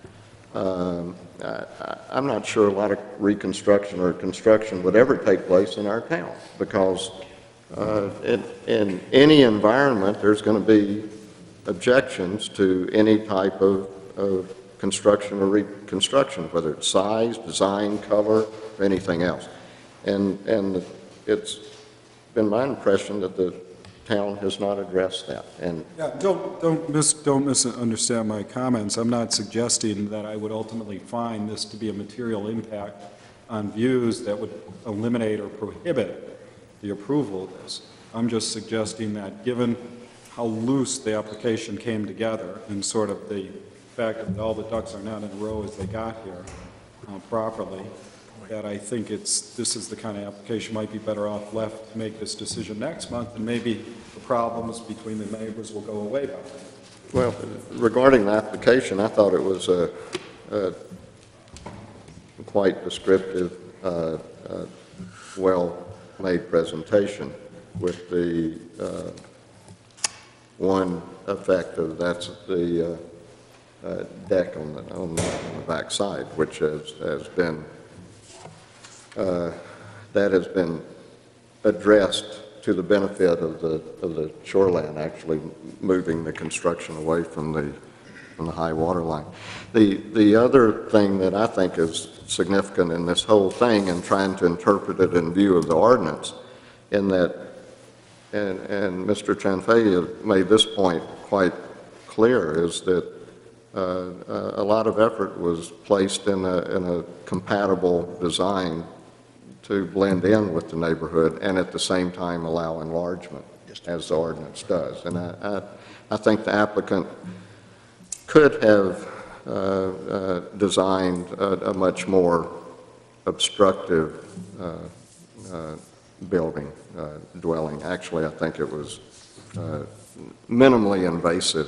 I'm not sure a lot of reconstruction or construction would ever take place in our town, because in any environment there's going to be objections to any type of construction or reconstruction, whether it's size, design, color, or anything else. And it's been my impression that the town has not addressed that. And yeah, don't misunderstand my comments. I'm not suggesting that I would ultimately find this to be a material impact on views that would eliminate or prohibit the approval of this. I'm just suggesting that given how loose the application came together and sort of the fact that all the ducks are not in a row as they got here properly, that I think this is the kind of application might be better off left to make this decision next month, and maybe the problems between the neighbors will go away by then. Well, regarding the application, I thought it was a quite descriptive, well-made presentation with the one effect of that's the deck on the back side, which has been that has been addressed to the benefit of the shoreline, actually moving the construction away from the high water line. The other thing that I think is significant in this whole thing, and trying to interpret it in view of the ordinance, in that, and Mr. Chanfei made this point quite clear, is that a lot of effort was placed in a compatible design to blend in with the neighborhood and at the same time allow enlargement, as the ordinance does. And I think the applicant could have designed a much more obstructive building, dwelling. Actually, I think it was minimally invasive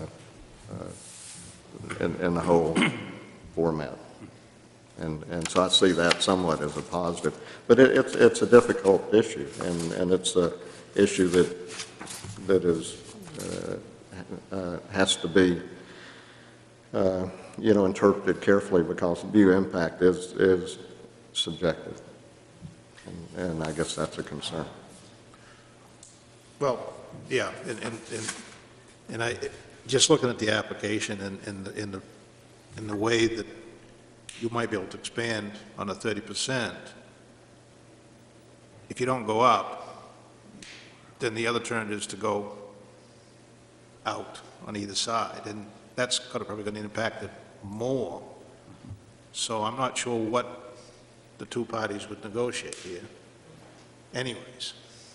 in the whole format. And so I see that somewhat as a positive. But it's a difficult issue, and it's an issue that is has to be interpreted carefully, because view impact is subjective, and I guess that's a concern. Well, yeah, and I, just looking at the application and in the way that you might be able to expand on the 30%, if you don't go up, then the other alternative is to go out on either side, and that's probably going to impact it more. So I'm not sure what the two parties would negotiate here anyways.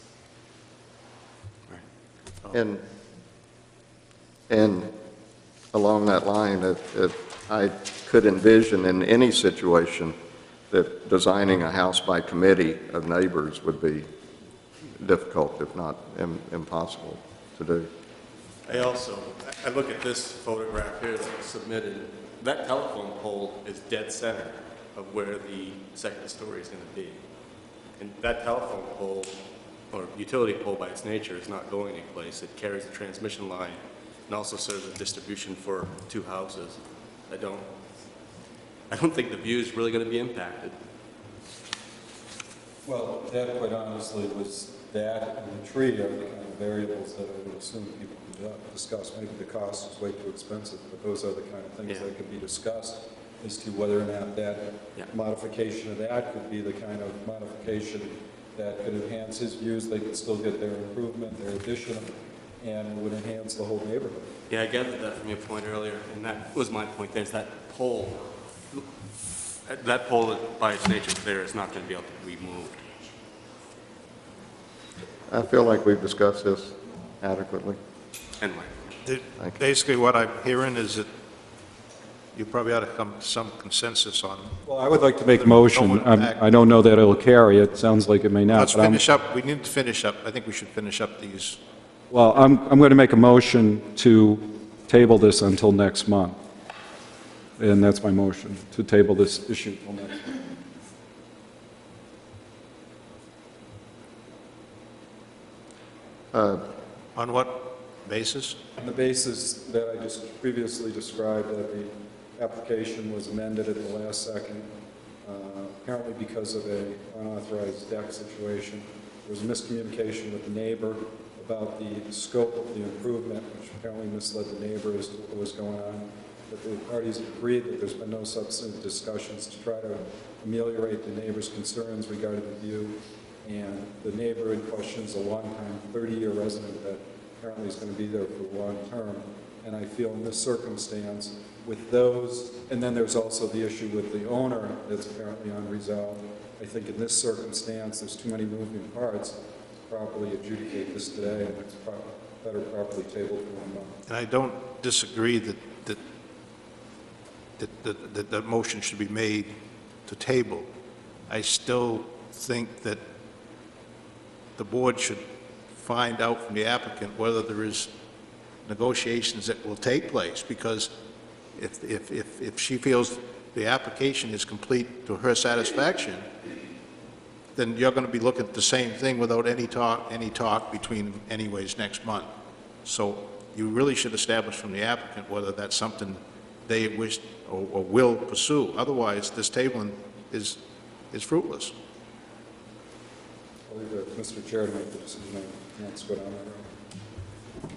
And along that line, I could envision in any situation that designing a house by committee of neighbors would be difficult, if not impossible to do. I look at this photograph here that was submitted. That telephone pole is dead center of where the second story is going to be. And that telephone pole, or utility pole by its nature, is not going anyplace. It carries the transmission line and also serves as distribution for two houses. I don't think the view is really going to be impacted. Well, that, quite honestly, was that and the tree are the kind of variables that I would assume people could discuss. Maybe the cost is way too expensive, but those are the kind of things that could be discussed as to whether or not that modification of that could be the kind of modification that could enhance his views. They could still get their improvement, their addition, and would enhance the whole neighborhood. Yeah, I gathered that from your point earlier, and that was my point. There's that pole. That pole, by its nature, there is not going to be able to be moved. I feel like we've discussed this adequately. Anyway. Basically, what I'm hearing is that you probably ought to come to some consensus on. Well, I would like to make a motion. I don't know that it'll carry. It sounds like it may not. Let's finish up. We need to finish up. I think we should finish up these. Well, I'm going to make a motion to table this until next month. And that's my motion, to table this issue until next month. On what basis? On the basis that I just previously described, that the application was amended at the last second, apparently because of an unauthorized deck situation. There was a miscommunication with the neighbor about the scope of the improvement, which apparently misled the neighbor as to what was going on. But the parties have agreed that there's been no substantive discussions to try to ameliorate the neighbor's concerns regarding the view. And the neighbor in question is a long-time 30-year resident that apparently is going to be there for long term. And I feel in this circumstance, with those, and then there's also the issue with the owner that's apparently unresolved. I think in this circumstance, there's too many moving parts to properly adjudicate this today, and it's better properly tabled for 1 month. And I don't disagree that motion should be made to table. I still think that the board should find out from the applicant whether there is negotiations that will take place, because if she feels the application is complete to her satisfaction, then you're going to be looking at the same thing without any talk between them anyways next month. So you really should establish from the applicant whether that's something they wish or will pursue. Otherwise, this tabling is fruitless. I'll leave it to Mr. Chair to make the decision. I can't go down that road.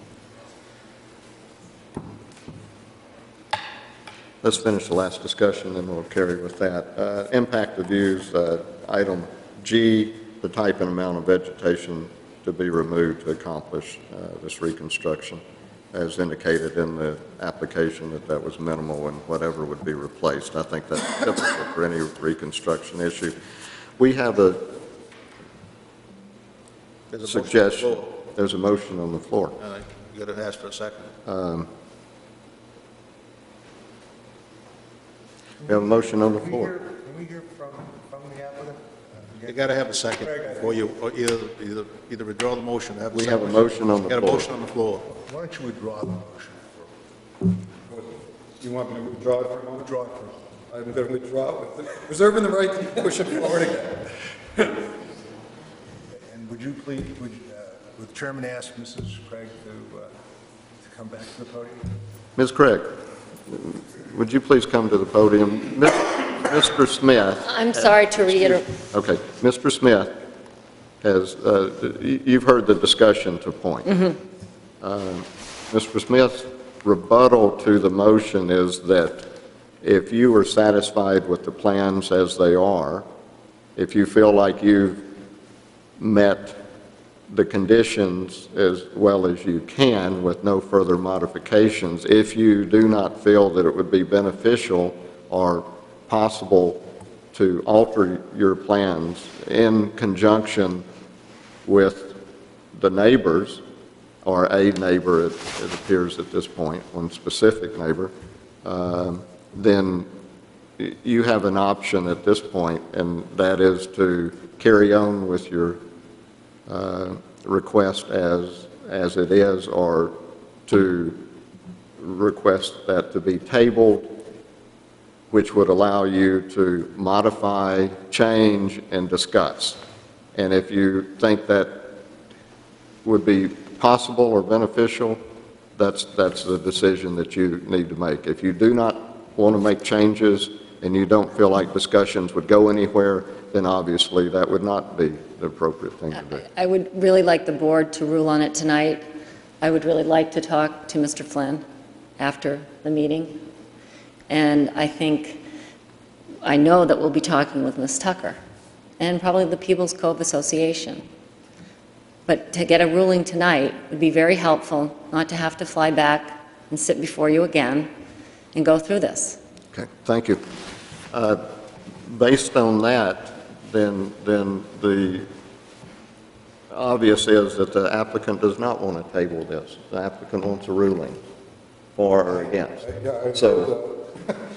Let's finish the last discussion, and we'll carry with that. Impact of views, item G, the type and amount of vegetation to be removed to accomplish this reconstruction, as indicated in the application that was minimal and whatever would be replaced. I think that's typical for any reconstruction issue. We have a suggestion. There's a motion on the floor. You got to ask for a second. We have a motion on the floor. Can we hear from the applicant? You got to have a second before you, or either withdraw the motion or have a We second. have a motion on the Got a floor. motion on the floor. Why don't you withdraw the motion? You want me to withdraw it for a moment? Withdraw it for I'm going to withdraw it, reserving the right to push it forward again. And would you please, would the chairman ask Mrs. Craig to come back to the podium? Ms. Craig, would you please come to the podium? Mr. Smith. I'm sorry to reiterate. Okay, Mr. Smith has, you've heard the discussion to point. Mr. Smith's rebuttal to the motion is that if you are satisfied with the plans as they are, if you feel like you've met the conditions as well as you can with no further modifications, if you do not feel that it would be beneficial or possible to alter your plans in conjunction with the neighbors, or a neighbor, it appears at this point, one specific neighbor, then you have an option at this point, and that is to carry on with your request as it is, or to request that to be tabled, which would allow you to modify, change, and discuss. And if you think that would be possible or beneficial, that's the decision that you need to make. If you do not want to make changes and you don't feel like discussions would go anywhere, then obviously that would not be the appropriate thing to do. I would really like the board to rule on it tonight. I would really like to talk to Mr. Flynn after the meeting. And I know that we'll be talking with Ms. Tucker and probably the People's Cove Association. But to get a ruling tonight would be very helpful, not to have to fly back and sit before you again and go through this. Okay, thank you. Based on that, then the obvious is that the applicant does not want to table this. The applicant wants a ruling for or against. So,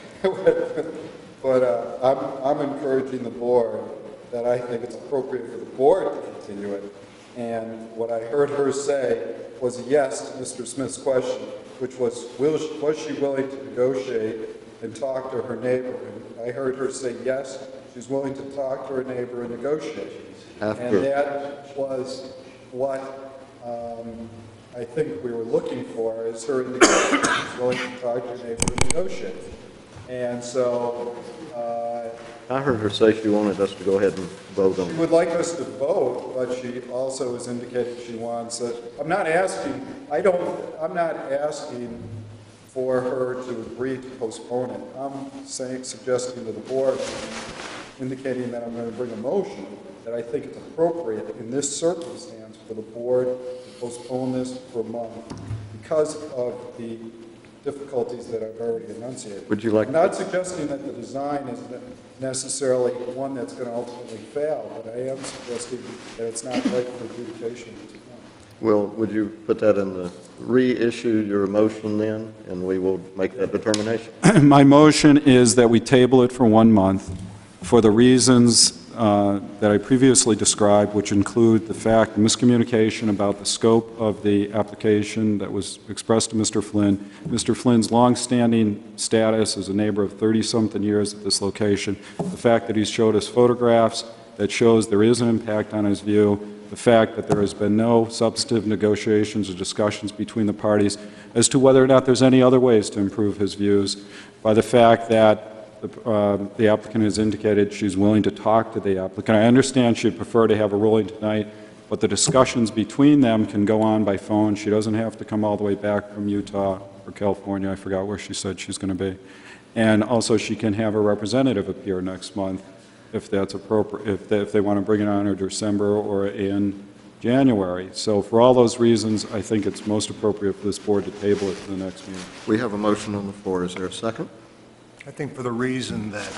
But I'm encouraging the board that I think it's appropriate for the board to continue it. And what I heard her say was a yes to Mr. Smith's question, which was she willing to negotiate and talk to her neighbor? And I heard her say yes, she's willing to talk to her neighbor and negotiate. And that was what I think we were looking for, is her indication she's willing to talk to her neighbor and negotiate. And so I heard her say she wanted us to go ahead and vote on it. she would like us to vote, but she also has indicated she wants it. I'm not asking for her to agree to postpone it. I'm suggesting to the board, indicating that I'm going to bring a motion that I think it's appropriate in this circumstance for the board to postpone this for a month because of the difficulties that I've already enunciated. Would you like? I'm not suggesting that the design is necessarily one that's going to ultimately fail, but I am suggesting that it's not right for adjudication. Well, would you put that in the, reissue your motion then, and we will make that determination? My motion is that we table it for 1 month for the reasons that I previously described, which include the fact, miscommunication about the scope of the application that was expressed to Mr. Flynn, Mr. Flynn's longstanding status as a neighbor of 30-something years at this location, the fact that he's showed us photographs that shows there is an impact on his view, the fact that there has been no substantive negotiations or discussions between the parties as to whether or not there's any other ways to improve his views, by the fact that the applicant has indicated she's willing to talk to the applicant. I understand she'd prefer to have a ruling tonight, but the discussions between them can go on by phone. She doesn't have to come all the way back from Utah or California. I forgot where she said she's going to be. And also she can have a representative appear next month if that's appropriate, if they want to bring it on in December or in January. So for all those reasons, I think it's most appropriate for this board to table it for the next meeting. We have a motion on the floor. Is there a second? I think for the reason that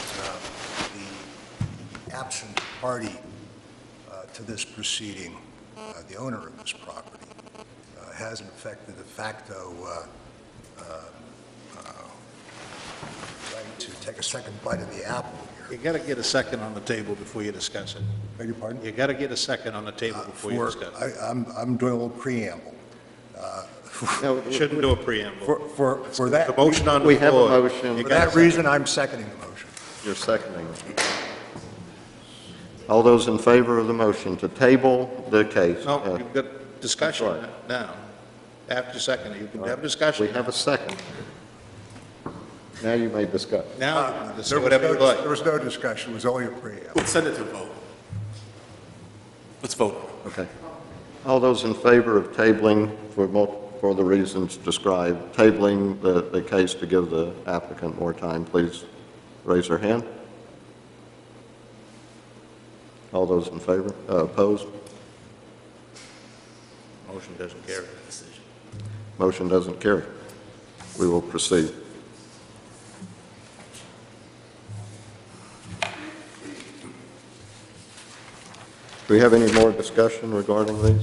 the absent party to this proceeding, the owner of this property, has in effect the de facto right to take a second bite of the apple here. You got to get a second on the table before you discuss it. Beg your pardon? You got to get a second on the table before you discuss it. I'm doing a little preamble. You shouldn't do a preamble. For that, The motion on the floor. We have a motion. You for got that reason, I'm seconding the motion. You're seconding it. All those in favor of the motion to table the case? No, you've got discussion sorry. now. After second, you can have discussion. We have a second. Now you may discuss. Now, you can say There was whatever you no- like. There was no discussion, it was only a preamble. Let's send it to a vote. Let's vote. Okay. All those in favor of tabling for the reasons described, tabling the case to give the applicant more time, please raise their hand. All those in favor? Opposed? Motion doesn't carry. Motion doesn't carry. We will proceed. Do we have any more discussion regarding these?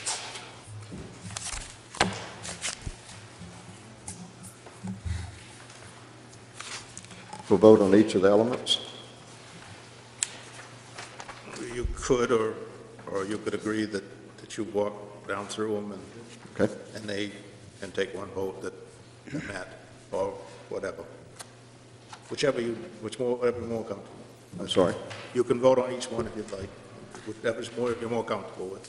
We'll vote on each of the elements. You could, or you could agree that you walk down through them Okay. and they can take one vote that met, or whatever. Whatever you're more comfortable. I'm sorry. You can vote on each one if you'd like, whatever's more, you're more comfortable with.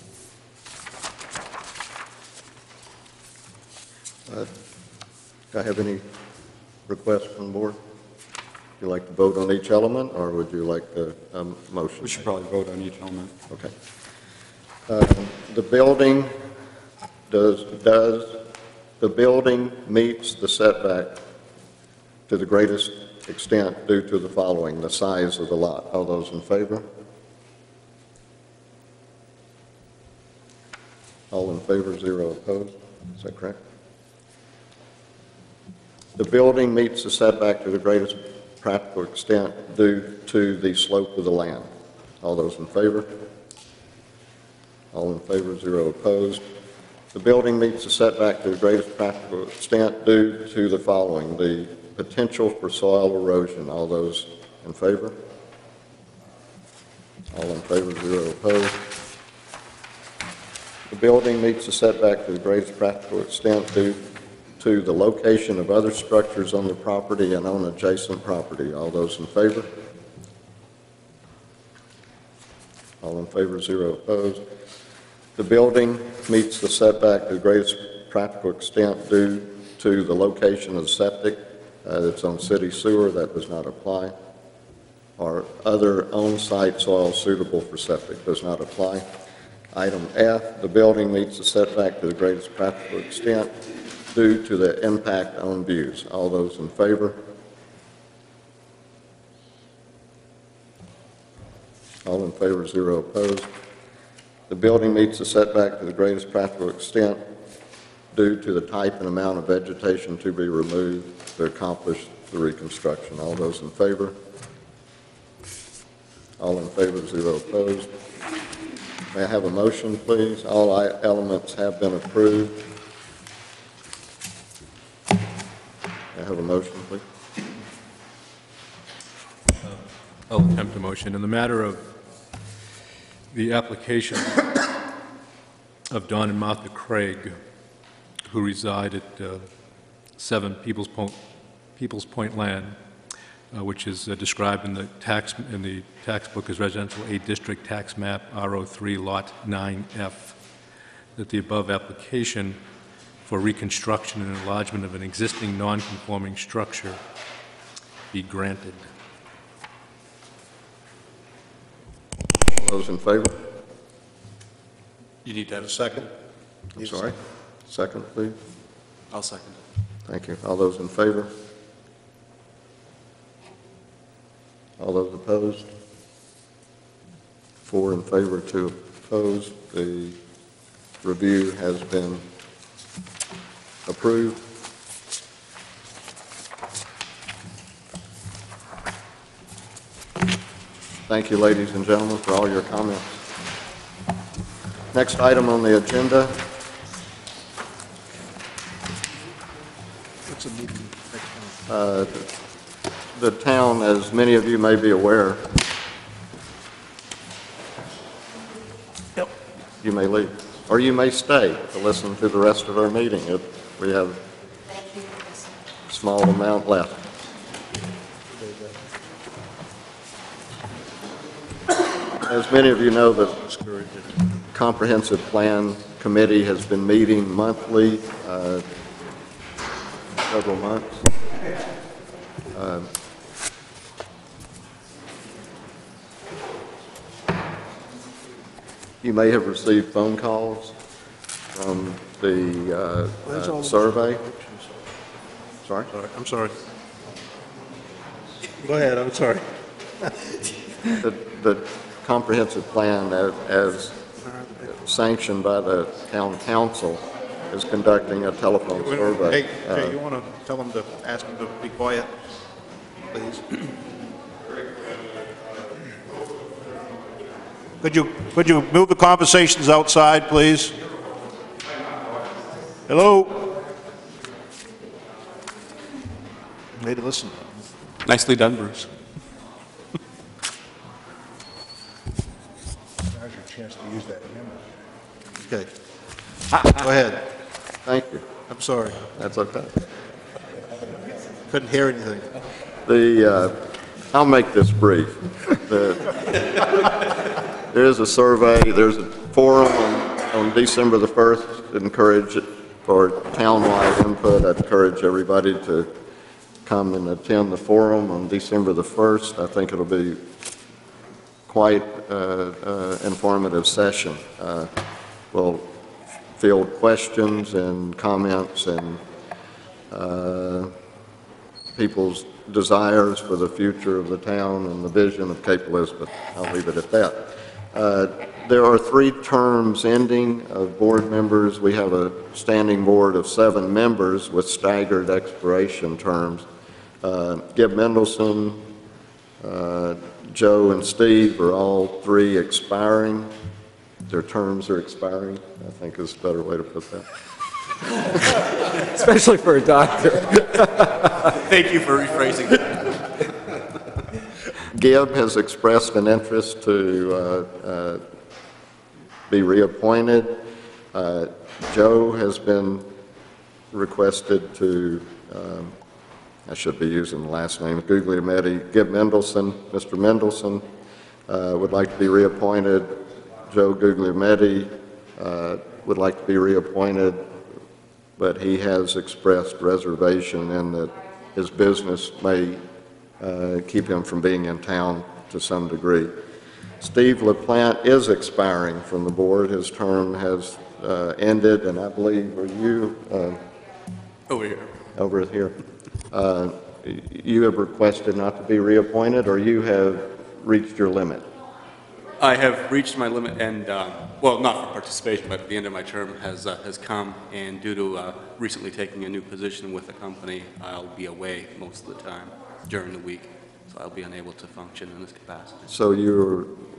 Do I have any requests from the board? Would you like to vote on each element, or would you like a motion? We should probably vote on each element. Okay. The building, does the building meets the setback to the greatest extent due to the following: the size of the lot? All those in favor? All in favor, 0 opposed. Is that correct? The building meets the setback to the greatest practical extent due to the slope of the land. All those in favor? All in favor, 0 opposed. The building meets the setback to the greatest practical extent due to the following: the potential for soil erosion. All those in favor? All in favor, 0 opposed. The building meets the setback to the greatest practical extent due to the location of other structures on the property and on adjacent property. All those in favor? All in favor, 0 opposed. The building meets the setback to the greatest practical extent due to the location of the septic that's on city sewer. That does not apply. Or other on-site soil suitable for septic does not apply. Item F, the building meets the setback to the greatest practical extent due to the impact on views. All those in favor? All in favor, 0 opposed. The building meets the setback to the greatest practical extent due to the type and amount of vegetation to be removed to accomplish the reconstruction. All those in favor? All in favor, 0 opposed. May I have a motion, please? All elements have been approved. May I have a motion, please? I'll attempt a motion. In the matter of the application of Don and Martha Craig, who reside at 7 People's Point Land, which is described in the tax book as residential A district tax map RO3 lot 9F, that the above application for reconstruction and enlargement of an existing non-conforming structure be granted. Those in favor? You need to have a second? I'm sorry? Second, please. I'll second it. Thank you. All those in favor? All those opposed? 4 in favor, 2 opposed. The review has been approved. Thank you, ladies and gentlemen, for all your comments. Next item on the agenda. What's the meeting next The town, as many of you may be aware, you may leave, or you may stay to listen to the rest of our meeting. We have a small amount left. As many of you know, the Comprehensive Plan Committee has been meeting monthly, several months. You may have received phone calls from the survey. Sorry? I'm sorry. Go ahead, I'm sorry. The comprehensive plan, as sanctioned by the town council, is conducting a telephone survey. Hey, you want to tell them to ask them to be quiet, please? Could you move the conversations outside, please? Hello? Lady, listen. Nicely done, Bruce. Now's your chance to use that hammer. Okay. Go ahead. Thank you. I'm sorry. That's okay. Couldn't hear anything. I'll make this brief. There is a survey, there's a forum on December the 1st, encourage for townwide input. I'd encourage everybody to come and attend the forum on December the 1st. I think it'll be quite informative session. We'll field questions and comments and people's desires for the future of the town and the vision of Cape Elizabeth. I'll leave it at that. There are 3 terms ending of board members. We have a standing board of 7 members with staggered expiration terms. Gib Mendelson, Joe, and Steve are all 3 expiring. Their terms are expiring, I think is a better way to put that. Especially for a doctor. Thank you for rephrasing that. Gib has expressed an interest to be reappointed. Joe has been requested to, I should be using the last name, Guglielmetti. Gib Mendelson, Mr. Mendelson would like to be reappointed. Joe Guglielmetti would like to be reappointed, but he has expressed reservation in that his business may keep him from being in town to some degree. Steve LaPlante is expiring from the board. His term has ended, and I believe, are you? Over here. Over here. You have requested not to be reappointed, or you have reached your limit? I have reached my limit, and, well, not for participation, but the end of my term has come, and due to recently taking a new position with the company, I'll be away most of the time during the week, so I'll be unable to function in this capacity. So you're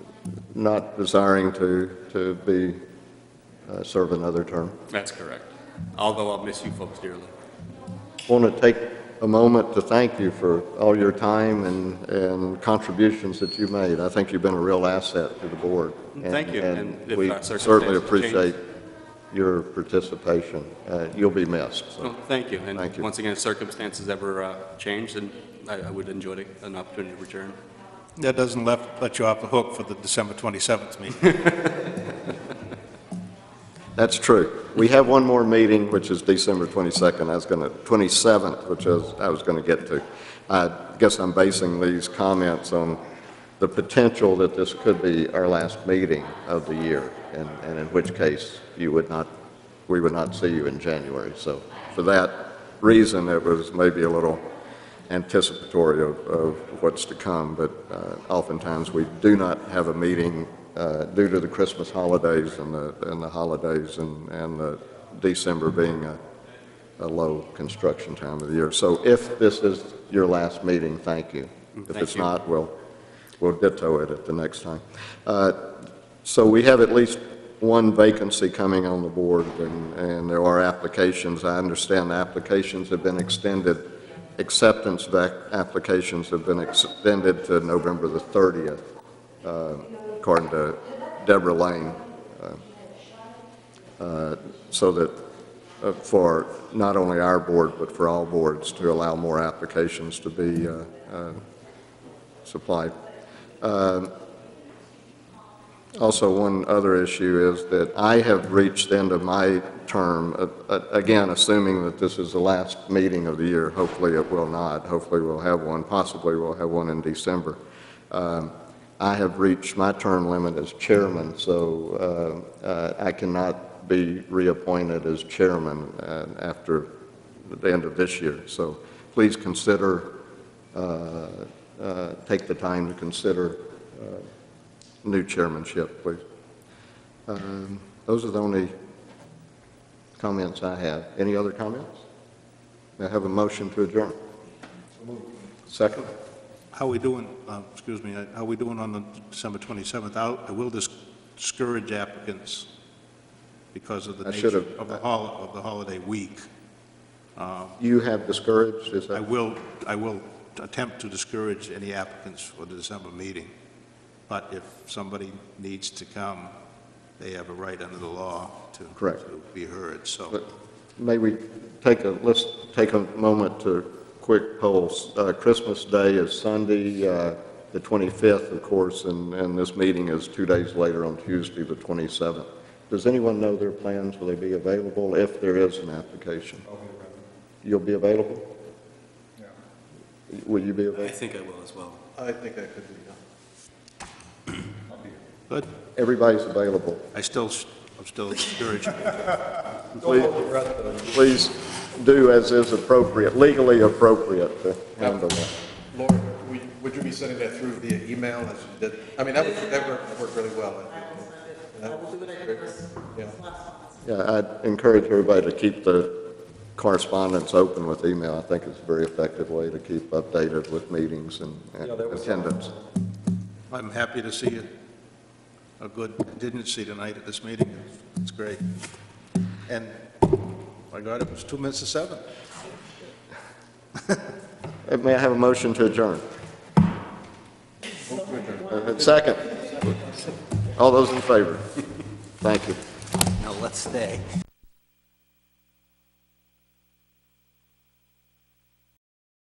not desiring to be, serve another term. That's correct. Although I'll miss you folks dearly. Want to take a moment to thank you for all your time and contributions that you made. I think you've been a real asset to the board. Thank you. And if we circumstances certainly change- appreciate your participation. You'll be missed. So. Well, thank you. And Thank you. once again, if circumstances ever change, then I would enjoy an opportunity to return. That doesn't let you off the hook for the December 27th meeting. That's true. We have one more meeting, which is December 22nd. 27th, which I was going to get to. I guess I'm basing these comments on the potential that this could be our last meeting of the year, and in which case we would not see you in January. So for that reason, it was maybe a little anticipatory of what's to come, but oftentimes we do not have a meeting due to the Christmas holidays and the holidays and the December being a low construction time of the year. So if this is your last meeting, thank you. If it's not, we'll ditto it at the next time. So we have at least one vacancy coming on the board, and there are applications. I understand the applications have been extended. Acceptance of applications have been extended to November the 30th. According to Deborah Lane, so that for not only our board, but for all boards, to allow more applications to be supplied. Also, one other issue is that I have reached the end of my term, again, assuming that this is the last meeting of the year. Hopefully it will not. Hopefully we'll have one. Possibly we'll have one in December. I have reached my term limit as chairman, so I cannot be reappointed as chairman after the end of this year. So please consider, take the time to consider new chairmanship, please. Those are the only comments I have. Any other comments? May I have a motion to adjourn? Second? How are we doing, excuse me, how are we doing on the December 27th? I will discourage applicants because of the nature of the holiday week. You have discouraged, is that? I will attempt to discourage any applicants for the December meeting, but if somebody needs to come, they have a right under the law to be heard, so. But may we let's take a moment to quick polls. Christmas Day is Sunday, the 25th, of course, and this meeting is 2 days later on Tuesday, the 27th. Does anyone know their plans? Will they be available if there is an application? I'll be available. You'll be available? Yeah. Will you be available? I think I will as well. I think I could be, I'll be here. Good. Everybody's available. I'm still discouraged. Please do as is appropriate, legally appropriate to handle that. Laura, would you be sending that through via email as you did? I mean, that worked really well. I will do it. Yeah, I'd encourage everybody to keep the correspondence open with email. I think it's a very effective way to keep updated with meetings and attendance. I'm happy to see a good contingency tonight at this meeting. It's great. And, my God, it was 2 minutes to 7. May I have a motion to adjourn? Second. All those in favor? Thank you. Now, let's stay.